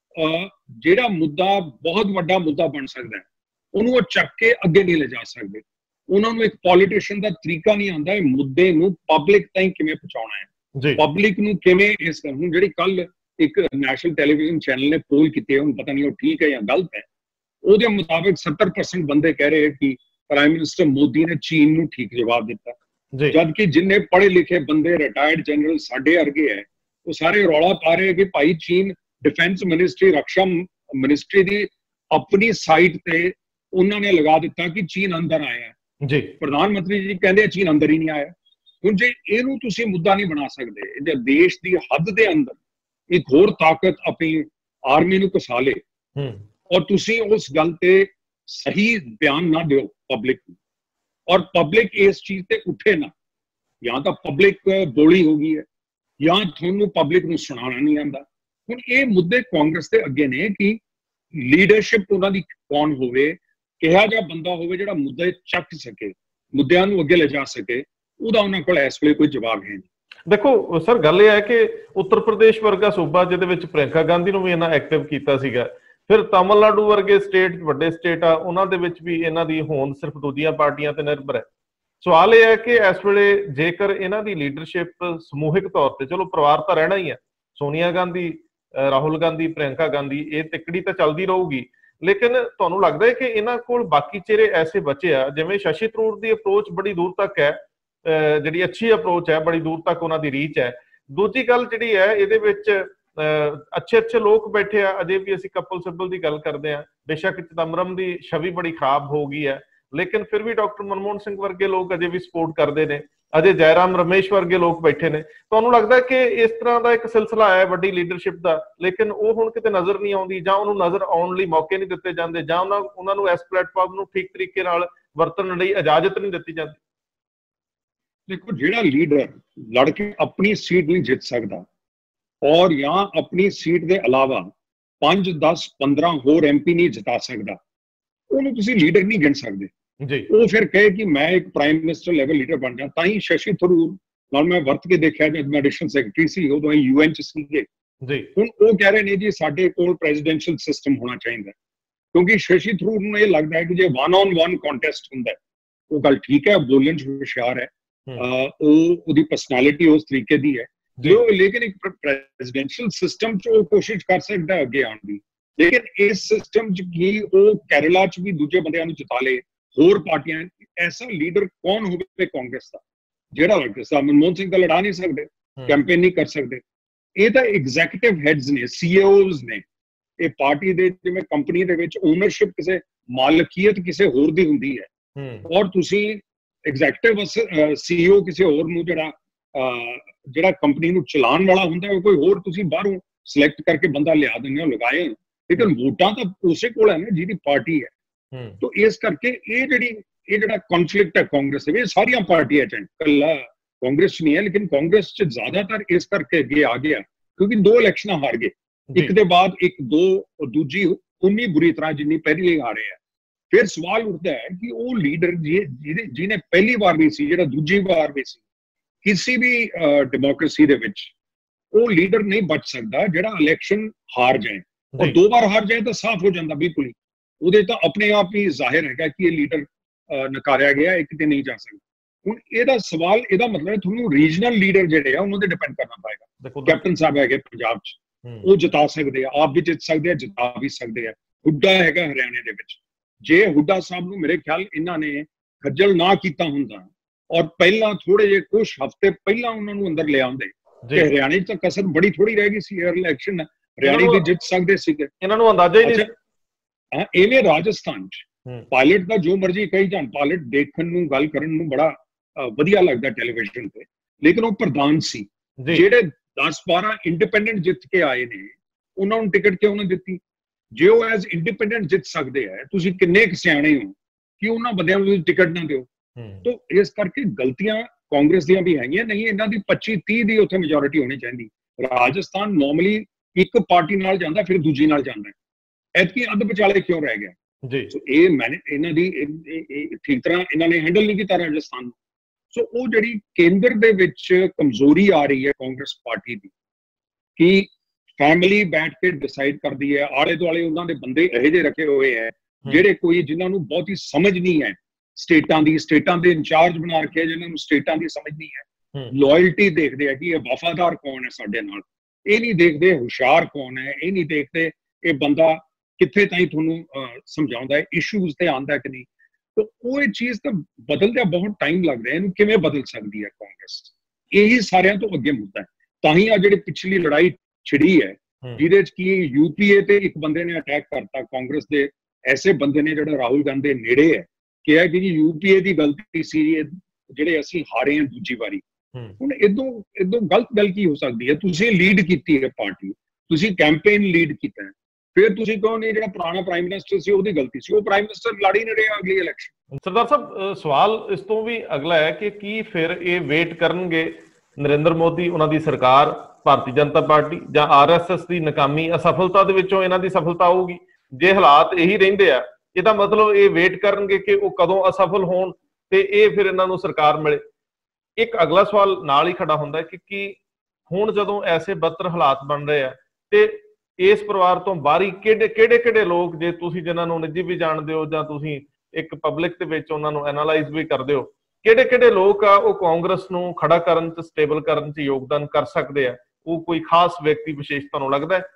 जिहड़ा मुद्दा बहुत वड्डा मुद्दा बन सकता है, उन्होंने वो चक के अगे नहीं ले जा सकते। उन्होंने एक पॉलिटिशियन का तरीका नहीं आता मुद्दे नूं पब्लिक ताईं किवें पहुंचाउणा है, पब्लिक नूं किवें इस हुण जिहड़ी कल एक नैशनल टैलीविजन चैनल ने पोल कीते, हुण पता नहीं वो ठीक है या गलत है, उहदे मुताबिक सत्तर परसेंट बंदे कह रहे हैं कि प्राइम मिनिस्टर मोदी ने चीन नूं ठीक जवाब दिता, जबकि जिन्ने पढ़े लिखे बंदे रिटायर्ड जनरल साडे वर्गे है वो सारे रौला पा रहे हैं कि भाई चीन डिफेंस मिनिस्ट्री, रक्षा मिनिस्ट्री की अपनी साइट ते उन्होंने लगा दिता कि चीन अंदर आया है। जी प्रधानमंत्री जी कहते चीन अंदर ही नहीं आया। हुण जे इहनूं तुसीं मुद्दा नहीं बना सकते, देश की हद के अंदर एक होर ताकत अपनी आर्मी नूं घसा ले और तुसीं उस गल ते सही बयान ना दिओ पब्लिक नूं, और पब्लिक इस चीज ते उठे ना, या तो पब्लिक बोली हो गई है या थोनू पब्लिक नूं सुनाना नहीं आंदा। हुण ये मुद्दे कांग्रेस के अगे ने कि लीडरशिप उन्हां दी कौन होवे, किहा जिहा बंदा होवे जिहड़ा मुद्दे चक सके, मुद्दिआं नूं अगे ले जा सके, उहदा उन्हां कोल इस वेले कोई जवाब है नहीं। देखो सर, गल यह है कि उत्तर प्रदेश वर्गा सूबा जिहदे विच प्रियंका गांधी नूं भी इन्हां एक्टिव कीता सीगा, फिर तमिलनाडु वर्गे स्टेट वड्डे स्टेट आ उन्हां दे विच भी इन्हां दी होंद सिर्फ दूजियां पार्टियां ते निर्भर है। सवाल यह है कि इस वेले जेकर इन्हां दी लीडरशिप समूहिक तौर ते, चलो परिवार तां रहना ही है, सोनिया गांधी ਰਾਹੁਲ ਗਾਂਧੀ, ਪ੍ਰਿयंका गांधी, ये तिकड़ी तो चलती रहूगी। लेकिन तुहानूं लगदा है कि इन्हां कोल बाकी चेहरे ऐसे बचे आ, जिवें शशि थरूर की अप्रोच बड़ी दूर तक है, जिहड़ी अच्छी अप्रोच है, बड़ी दूर तक उन्हां दी रीच है। दूजी गल जिहड़ी है इहदे विच अच्छे अच्छे लोग बैठे आ, अजे भी असीं कपिल सिब्बल की गल करते हैं, बेशक चिदंबरम की छवि बड़ी खराब हो गई है, लेकिन फिर भी डॉक्टर मनमोहन सिंह वर्गे लोग अजे भी सपोर्ट करते हैं, अजे जयराम रमेश वर्गे लोग बैठे ने। तुहानूं लगदा है कि इस तरह का एक सिलसिला है वड्डी लीडरशिप का, लेकिन वो हुण किते नज़र नहीं आउंदी, जां उहनूं नज़र आउण लई मौके नहीं दित्ते जांदे, जां उहनां उहनां नूं इस प्लेटफार्म नूं ठीक तरीके नाल वरतण लई इजाजत नहीं दित्ती जांदी? देखो, जिहड़ा लीडर लड़ के अपनी सीट नहीं जित सकदा और या अपनी सीट के अलावा पांच दस पंद्रह होर एम पी नहीं जिता सकदा, उहनूं तुसीं लीडर नहीं गिण सकदे जी। वो फिर कहे कि मैं एक प्राइम मिनिस्टर लेवल लीडर बन जाऊं। ताई शशि थरूर नाल मैं वर्त के देखा जब मैं एडिशनल सैकटरी सी, उदों यूएन च सीगे जी। हुण वो कह रहे ने जी साडे कोल प्रेजिडेंशियल सिस्टम होना चाहिए, क्योंकि शशि थरूर नूं ये लगता है कि जो वन ऑन वन कॉन्टेस्ट हुंदा है, वो गल ठीक है, बोलण च होशियार है, ਉਹਦੀ पर्सनैलिटी उस तरीके दी है जो, लेकिन एक प्रेजिडेंशियल सिस्टम च वो कोशिश कर सकता है अगे आने की। लेकिन इस सिस्टम च की वो केरला च भी दूजे बंदियां नूं जिता ले, होर पार्टियां, ऐसा लीडर कौन होवे कांग्रेस का जिहड़ा लड़ सकदा? मनमोहन सिंह का लड़ा नहीं सकते, कैंपेन नहीं कर सकते। ये तो एग्जीक्यूटिव हैड्स ने, सीईओज ने, ये पार्टी दे जिवें कंपनी दे विच ओनरशिप किसी मालकीयत किसी होर दी हुंदी है, और तुसीं एग्जीक्यूटिव सीईओ किसी होर नूं जिहड़ा जिहड़ा कंपनी नूं चलाउण वाला हुंदा है, कोई होर तुसीं बाहरों सिलेक्ट करके बंदा लिया दिंदे हो, लगाए, लेकिन वोटां तां उसे कोल है ना जिहदी पार्टी है। तो इस करके ये जिहड़ी ये जिहड़ा कॉन्फ्लिक्ट है कांग्रेस दे विच, सारियां पार्टियां च कल्ला कांग्रेस नहीं है, लेकिन कांग्रेस च ज्यादातर इस करके अगे आ गया क्योंकि दो इलेक्शन हार गए, एक दे बाद एक, दो दूजी उन्नी बुरी तरह जिन्नी पहली हारे है। फिर सवाल उठता है कि वो लीडर जिन्हें पहली बार भी सी, जिहड़ा दूजी बार भी सी, किसी भी डेमोक्रेसी दे विच वो लीडर नहीं बच सकता जिहड़ा इलेक्शन हार जाए, और दो बार हार जाए तो साफ हो जाता बिल्कुल ही, ਉਹਦੇ ਤਾਂ ਆਪਣੇ ਆਪ ਹੀ ਜ਼ਾਹਿਰ ਹੈਗਾ ਕਿ ਇਹ ਲੀਡਰ ਨਕਾਰਿਆ ਗਿਆ, ਇੱਕ ਤੇ ਨਹੀਂ ਜਾ ਸਕਦਾ। ਹੁਣ ਇਹਦਾ ਸਵਾਲ, ਇਹਦਾ ਮਤਲਬ ਤੁਹਾਨੂੰ ਰੀਜਨਲ ਲੀਡਰ ਜਿਹੜੇ ਆ ਉਹਨਾਂ ਤੇ ਡਿਪੈਂਡ ਕਰਨਾ ਪਏਗਾ। ਕੈਪਟਨ ਸਾਹਿਬ ਹੈਗੇ ਪੰਜਾਬ 'ਚ, ਉਹ ਜਿਤਾ ਸਕਦੇ ਆ, ਆਪ ਵੀ ਜਿੱਤ ਸਕਦੇ ਆ, ਜਿਤਾ ਵੀ ਸਕਦੇ ਆ। ਹੁੱਡਾ ਹੈਗਾ ਹਰਿਆਣੇ ਦੇ ਵਿੱਚ, ਜੇ ਹੁੱਡਾ ਸਾਹਿਬ ਨੂੰ ਮੇਰੇ ਖਿਆਲ ਇਹਨਾਂ ਨੇ ਖੱਜਲ ਨਾ ਕੀਤਾ ਹੁੰਦਾ ਔਰ ਪਹਿਲਾਂ ਥੋੜੇ ਜਿਹੇ ਕੁਝ ਹਫ਼ਤੇ ਪਹਿਲਾਂ ਉਹਨਾਂ ਨੂੰ ਅੰਦਰ ਲਿਆਉਂਦੇ, ਤੇ ਹਰਿਆਣੇ 'ਚ ਤਾਂ ਕਸਰ ਬੜੀ ਥੋੜੀ ਰਹਿ ਗਈ ਸੀ, ਇਲੈਕਸ਼ਨ ਹਰਿਆਣੇ ਵੀ ਜਿੱਤ ਸਕਦੇ ਸੀਗੇ। ਇਹਨਾਂ ਨੂੰ ਅੰਦਾਜ਼ਾ ਹੀ ਨਹੀਂ। हाँ, इवें राजस्थान च पायलट का जो मर्जी कही जान, पायलट देखण नूं गल करन नूं बड़ा वधिया लगदा टेलीविजन पे, लेकिन वो प्रधान सी, जेड़े दस बारह इंडिपेंडेंट जित के आए ने, उन्हां नूं टिकट क्यों नहीं दित्ती? जे वो एज इंडिपेंडेंट जित सकते हैं, तुसीं किन्ने क सियाणे हो कि उन्हां बंदियां नूं टिकट ना दिओ। तो इस करके गलतियां कांग्रेस दियां भी हैगियां, नहीं इन्हां दी पच्चीस तीस दी उत्थे मेजोरिटी होनी चाहिदी। राजस्थान नॉर्मली एक पार्टी नाल जांदा, फिर दूजी नाल जांदा, ਐਤਕੀ ਅੱਧ ਵਿਚਾਲੇ ਕਿਉਂ ਰਹਿ ਗਿਆ ਜੀ? ਸੋ ਇਹ ਮੈਨੇ ਇਹਨਾਂ ਦੀ ਠੀਕ ਤਰ੍ਹਾਂ ਇਹਨਾਂ ਨੇ ਹੈਂਡਲ ਨਹੀਂ ਕੀਤਾ ਰਾਜਸਥਾਨ ਨੂੰ। ਸੋ ਉਹ ਜਿਹੜੀ ਕੇਂਦਰ ਦੇ ਵਿੱਚ ਕਮਜ਼ੋਰੀ ਆ ਰਹੀ ਹੈ ਕਾਂਗਰਸ ਪਾਰਟੀ ਦੀ, ਕਿ ਫੈਮਿਲੀ ਬੈਠ ਕੇ ਡਿਸਾਈਡ ਕਰਦੀ ਹੈ, ਆਲੇ ਦੁਆਲੇ ਉਹਨਾਂ ਦੇ ਬੰਦੇ ਇਹੋ ਜਿਹੇ ਰੱਖੇ ਹੋਏ ਹੈ ਜਿਹੜੇ ਕੋਈ ਜਿਨ੍ਹਾਂ ਨੂੰ ਬਹੁਤੀ ਸਮਝ ਨਹੀਂ ਹੈ ਸਟੇਟਾਂ ਦੀ, ਸਟੇਟਾਂ ਦੇ ਇੰਚਾਰਜ ਬਣਾ ਰੱਖੇ ਜਿਨ੍ਹਾਂ ਨੂੰ ਸਟੇਟਾਂ ਦੀ ਸਮਝ ਨਹੀਂ ਹੈ। ਲਾਇਲਟੀ ਦੇਖਦੇ ਆ ਕਿ ਇਹ ਵਫਾਦਾਰ ਕੌਣ ਹੈ ਸਾਡੇ ਨਾਲ, ਇਹ ਨਹੀਂ ਦੇਖਦੇ ਹੁਸ਼ਿਆਰ ਕੌਣ ਹੈ, ਇਹ ਨਹੀਂ ਦੇਖਦੇ ਇਹ ਬੰਦਾ ਕਿੱਥੇ ਤਾਈਂ ਤੁਹਾਨੂੰ ਸਮਝਾਉਂਦਾ ਹੈ, ਇਸ਼ੂਜ਼ ਤੇ ਆਉਂਦਾ ਕਿ ਨਹੀਂ। ਤਾਂ ਉਹ ਇਹ ਚੀਜ਼ ਤਾਂ ਬਦਲਦਿਆਂ ਬਹੁਤ ਟਾਈਮ ਲੱਗ ਰਿਹਾ, ਇਹਨੂੰ ਕਿਵੇਂ ਬਦਲ ਸਕਦੀ ਹੈ ਕਾਂਗਰਸ? ਇਹੀ ਸਾਰਿਆਂ ਤੋਂ ਅੱਗੇ ਮੁੱਦਾ ਹੈ। ਤਾਂ ਹੀ ਆ ਜਿਹੜੀ ਪਿਛਲੀ ਲੜਾਈ ਛਿੜੀ ਹੈ ਜਿਹਦੇ ਚ ਕੀ ਯੂਪੀਏ ਤੇ ਇੱਕ ਬੰਦੇ ਨੇ ਅਟੈਕ ਕਰਤਾ, ਕਾਂਗਰਸ ਦੇ ਐਸੇ ਬੰਦੇ ਨੇ ਜਿਹੜਾ ਰਾਹੁਲ ਗਾਂਧੀ ਦੇ ਨੇੜੇ ਹੈ, ਕਿਹਾ ਕਿ ਜੀ ਯੂਪੀਏ ਦੀ ਗਲਤੀ ਸੀ ਜਿਹੜੇ ਅਸੀਂ ਹਾਰੇ ਹਾਂ ਦੂਜੀ ਵਾਰੀ। ਹੁਣ ਇਦੋਂ ਇਦੋਂ ਗਲਤ ਗੱਲ ਕੀ ਹੋ ਸਕਦੀ ਹੈ? ਤੁਸੀਂ ਲੀਡ ਕੀਤੀ ਹੈ ਪਾਰਟੀ, ਤੁਸੀਂ ਕੈਂਪੇਨ ਲੀਡ ਕੀਤਾ ਹੈ, ਫਿਰ ਤੁਸੀਂ ਕਹੋ ਨਹੀਂ ਜਿਹੜਾ ਪੁਰਾਣਾ ਪ੍ਰਾਈਮ ਮਿਨਿਸਟਰ ਸੀ ਉਹਦੀ ਗਲਤੀ ਸੀ, ਉਹ ਪ੍ਰਾਈਮ ਮਿਨਿਸਟਰ ਲੜ ਹੀ ਨਹੀਂ ਰਿਹਾ ਅਗਲੀ ਇਲੈਕਸ਼ਨ। ਸਰਦਾਰ ਸਾਹਿਬ, ਸਵਾਲ ਇਸ ਤੋਂ ਵੀ ਅਗਲਾ ਹੈ ਕਿ ਕੀ ਫਿਰ ਇਹ ਵੇਟ ਕਰਨਗੇ ਨਰਿੰਦਰ ਮੋਦੀ, ਉਹਨਾਂ ਦੀ ਸਰਕਾਰ, ਭਾਰਤੀ ਜਨਤਾ ਪਾਰਟੀ ਜਾਂ ਆਰ ਐਸ ਐਸ ਦੀ ਨਾਕਾਮੀ ਅਸਫਲਤਾ ਦੇ ਵਿੱਚੋਂ ਇਹਨਾਂ ਦੀ ਸਫਲਤਾ ਆਊਗੀ? ਜੇ ਹਾਲਾਤ ਇਹੀ ਰਹਿੰਦੇ ਆ, ਇਹਦਾ ਮਤਲਬ ਇਹ ਵੇਟ ਕਰਨਗੇ ਕਿ ਉਹ ਕਦੋਂ ਅਸਫਲ ਹੋਣ ਤੇ ਇਹ ਫਿਰ ਇਹਨਾਂ ਨੂੰ ਸਰਕਾਰ ਮਿਲੇ। ਇੱਕ ਅਗਲਾ ਸਵਾਲ ਨਾਲ ਹੀ ਖੜਾ ਹੁੰਦਾ ਕਿ ਕੀ ਹੁਣ ਜਦੋਂ ਐਸੇ ਬੱਤਰ ਹਾਲਾਤ ਬਣ ਰਹੇ ਆ ਤੇ ਇਸ ਪਰਿਵਾਰ ਤੋਂ ਬਾਹਰੀ ਕਿਹੜੇ ਕਿਹੜੇ ਕਿਹੜੇ ਲੋਕ, ਜੇ ਤੁਸੀਂ ਜਿਨ੍ਹਾਂ ਨੂੰ ਨਿੱਜੀ ਵੀ ਜਾਣਦੇ ਹੋ ਜਾਂ ਤੁਸੀਂ ਇੱਕ ਪਬਲਿਕ ਦੇ ਵਿੱਚ ਉਹਨਾਂ ਨੂੰ ਐਨਾਲਾਈਜ਼ ਵੀ ਕਰਦੇ ਹੋ, ਕਿਹੜੇ ਕਿਹੜੇ ਲੋਕ ਆ ਉਹ ਕਾਂਗਰਸ ਨੂੰ ਖੜਾ ਕਰਨ ਚ, ਸਟੇਬਲ ਕਰਨ ਚ ਯੋਗਦਾਨ ਕਰ ਸਕਦੇ ਆ? ਉਹ ਕੋਈ ਖਾਸ ਵਿਅਕਤੀ ਵਿਸ਼ੇਸ਼ ਤੁਹਾਨੂੰ ਲੱਗਦਾ ਹੈ?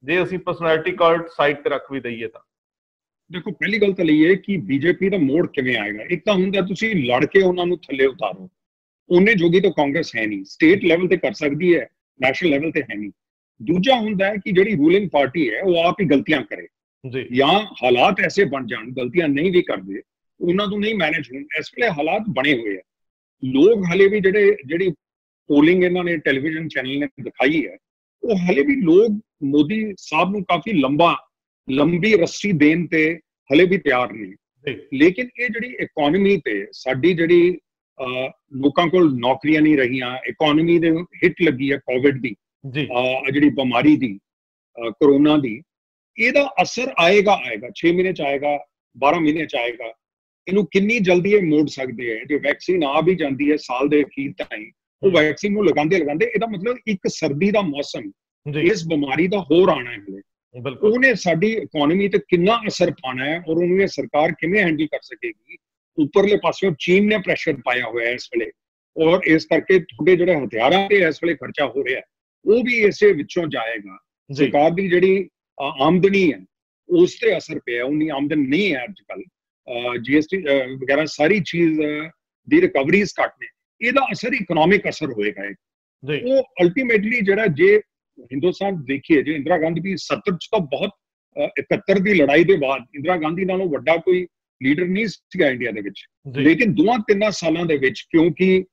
ਜੇ ਅਸੀਂ ਪਰਸਨੈਲਿਟੀ ਕਲਟ ਸਾਈਡ ਤੇ ਰੱਖ ਵੀ ਦਈਏ ਤਾਂ? ਦੇਖੋ, ਪਹਿਲੀ ਗੱਲ ਤਾਂ ਇਹ ਹੈ ਕਿ ਬੀਜੇਪੀ ਦਾ ਮੋੜ ਕਿਵੇਂ ਆਏਗਾ। ਇੱਕ ਤਾਂ ਹੁੰਦਾ ਤੁਸੀਂ ਲੜ ਕੇ ਉਹਨਾਂ ਨੂੰ ਥੱਲੇ ਉਤਾਰੋ, ਉਹਨੇ ਜੋਗੀ ਤਾਂ ਕਾਂਗਰਸ ਹੈ ਨਹੀਂ, ਸਟੇਟ ਲੈਵਲ ਤੇ ਕਰ ਸਕਦੀ ਹੈ, ਨੈਸ਼ਨਲ ਲੈਵਲ ਤੇ ਹੈ ਨਹੀਂ। ਦੂਜਾ ਹੁੰਦਾ ਹੈ ਕਿ ਜਿਹੜੀ ਰੂਲਿੰਗ ਪਾਰਟੀ ਹੈ ਉਹ ਆਪ ਹੀ ਗਲਤੀਆਂ ਕਰੇ ਜੀ, ਜਾਂ ਹਾਲਾਤ ਐਸੇ ਬਣ ਜਾਣ, ਗਲਤੀਆਂ ਨਹੀਂ ਵੀ ਕਰਦੇ, ਉਹਨਾਂ ਤੋਂ ਨਹੀਂ ਮੈਨੇਜ ਹੋਣ। ਇਸ ਵੇਲੇ ਹਾਲਾਤ ਬਣੇ ਹੋਏ ਆ, ਲੋਕ ਹਲੇ ਵੀ ਜਿਹੜੇ ਜਿਹੜੀ ਪੋਲਿੰਗ ਇਹਨਾਂ ਨੇ ਟੈਲੀਵਿਜ਼ਨ ਚੈਨਲ ਨੇ ਦਿਖਾਈ ਹੈ, ਉਹ ਹਲੇ ਵੀ ਲੋਕ ਮੋਦੀ ਸਾਹਿਬ ਨੂੰ ਕਾਫੀ ਲੰਬਾ ਲੰਬੀ ਰੱਸੀ ਦੇਣ ਤੇ ਹਲੇ ਵੀ ਤਿਆਰ ਨਹੀਂ। ਲੇਕਿਨ ਇਹ ਜਿਹੜੀ ਇਕਨੋਮੀ ਤੇ ਸਾਡੀ ਜਿਹੜੀ ਲੋਕਾਂ ਕੋਲ ਨੌਕਰੀਆਂ ਨਹੀਂ ਰਹੀਆਂ, ਇਕਨੋਮੀ ਦੇ ਹਿੱਟ ਲੱਗੀ ਹੈ ਕੋਵਿਡ ਦੀ, ਜਿਹੜੀ ਬਿਮਾਰੀ ਦੀ, ਕਰੋਨਾ ਦੀ, ਇਹਦਾ ਅਸਰ ਆਏਗਾ ਆਏਗਾ ਛੇ ਮਹੀਨੇ ਚ ਆਏਗਾ, ਬਾਰਾਂ ਮਹੀਨੇ ਚ ਆਏਗਾ। ਇਹਨੂੰ ਕਿੰਨੀ ਜਲਦੀ ਇਹ ਮੋੜ ਸਕਦੇ ਹੈ। ਜੇ ਵੈਕਸੀਨ ਆ ਵੀ ਜਾਂਦੀ ਹੈ ਸਾਲ ਦੇ ਅਖੀਰ ਤਾਈਂ, ਉਹ ਵੈਕਸੀਨ ਨੂੰ ਲਗਾਉਂਦੇ ਲਗਾਉਂਦੇ ਇਹਦਾ ਮਤਲਬ ਇੱਕ ਸਰਦੀ ਦਾ ਮੌਸਮ ਇਸ ਬਿਮਾਰੀ ਦਾ ਹੋਰ ਆਉਣਾ ਹੈ ਹਲੇ। ਉਹਨੇ ਸਾਡੀ ਇਕਨੋਮੀ ਤੇ ਕਿੰਨਾ ਅਸਰ ਪਾਣਾ ਹੈ ਔਰ ਉਹਨੂੰ ਇਹ ਸਰਕਾਰ ਕਿਵੇਂ ਹੈਂਡਲ ਕਰ ਸਕੇਗੀ। ਉੱਪਰਲੇ ਪਾਸਿਓਂ ਚੀਨ ਨੇ ਪ੍ਰੈਸ਼ਰ ਪਾਇਆ ਹੋਇਆ ਇਸ ਵੇਲੇ, ਔਰ ਇਸ ਕਰਕੇ ਤੁਹਾਡੇ ਜਿਹੜੇ ਹਥਿਆਰਾਂ ਤੇ ਇਸ ਵੇਲੇ ਖਰਚਾ ਹੋ ਰਿਹਾ ਉਹ ਵੀ ਇਸੇ ਵਿੱਚੋਂ ਜਾਏਗਾ। ਸਰਕਾਰ ਦੀ ਜਿਹੜੀ ਆਮਦਨੀ ਹੈ ਉਸ ਤੇ ਅਸਰ ਪਿਆ, ਉਨੀ ਆਮਦਨ ਨਹੀਂ ਹੈ ਅੱਜ ਕੱਲ। ਜੀਐਸਟੀ ਵਗੈਰਾ ਸਾਰੀ ਚੀਜ਼ ਦੀ ਰਿਕਵਰੀਜ਼ ਘੱਟ ਨੇ, ਇਹਦਾ ਅਸਰ ਇਕਨੋਮਿਕ ਅਸਰ ਹੋਏਗਾ। ਉਹ ਅਲਟੀਮੇਟਲੀ ਜਿਹੜਾ ਜੇ ਹਿੰਦੁਸਤਾਨ ਦੇਖੀਏ, ਜੇ ਇੰਦਰਾ ਗਾਂਧੀ ਵੀ ਸੱਤਰ ਚ ਤਾਂ ਬਹੁਤ ਇਕਹੱਤਰ ਦੀ ਲੜਾਈ ਦੇ ਬਾਅਦ ਇੰਦਰਾ ਗਾਂਧੀ ਨਾਲੋਂ ਵੱਡਾ ਕੋਈ ਲੀਡਰ ਨਹੀਂ ਸੀਗਾ ਇੰਡੀਆ ਦੇ ਵਿੱਚ, ਲੇਕਿਨ ਦੋਵਾਂ ਤਿੰਨਾਂ ਸਾਲਾਂ ਦੇ ਵਿੱਚ ਕਿਉਂਕਿ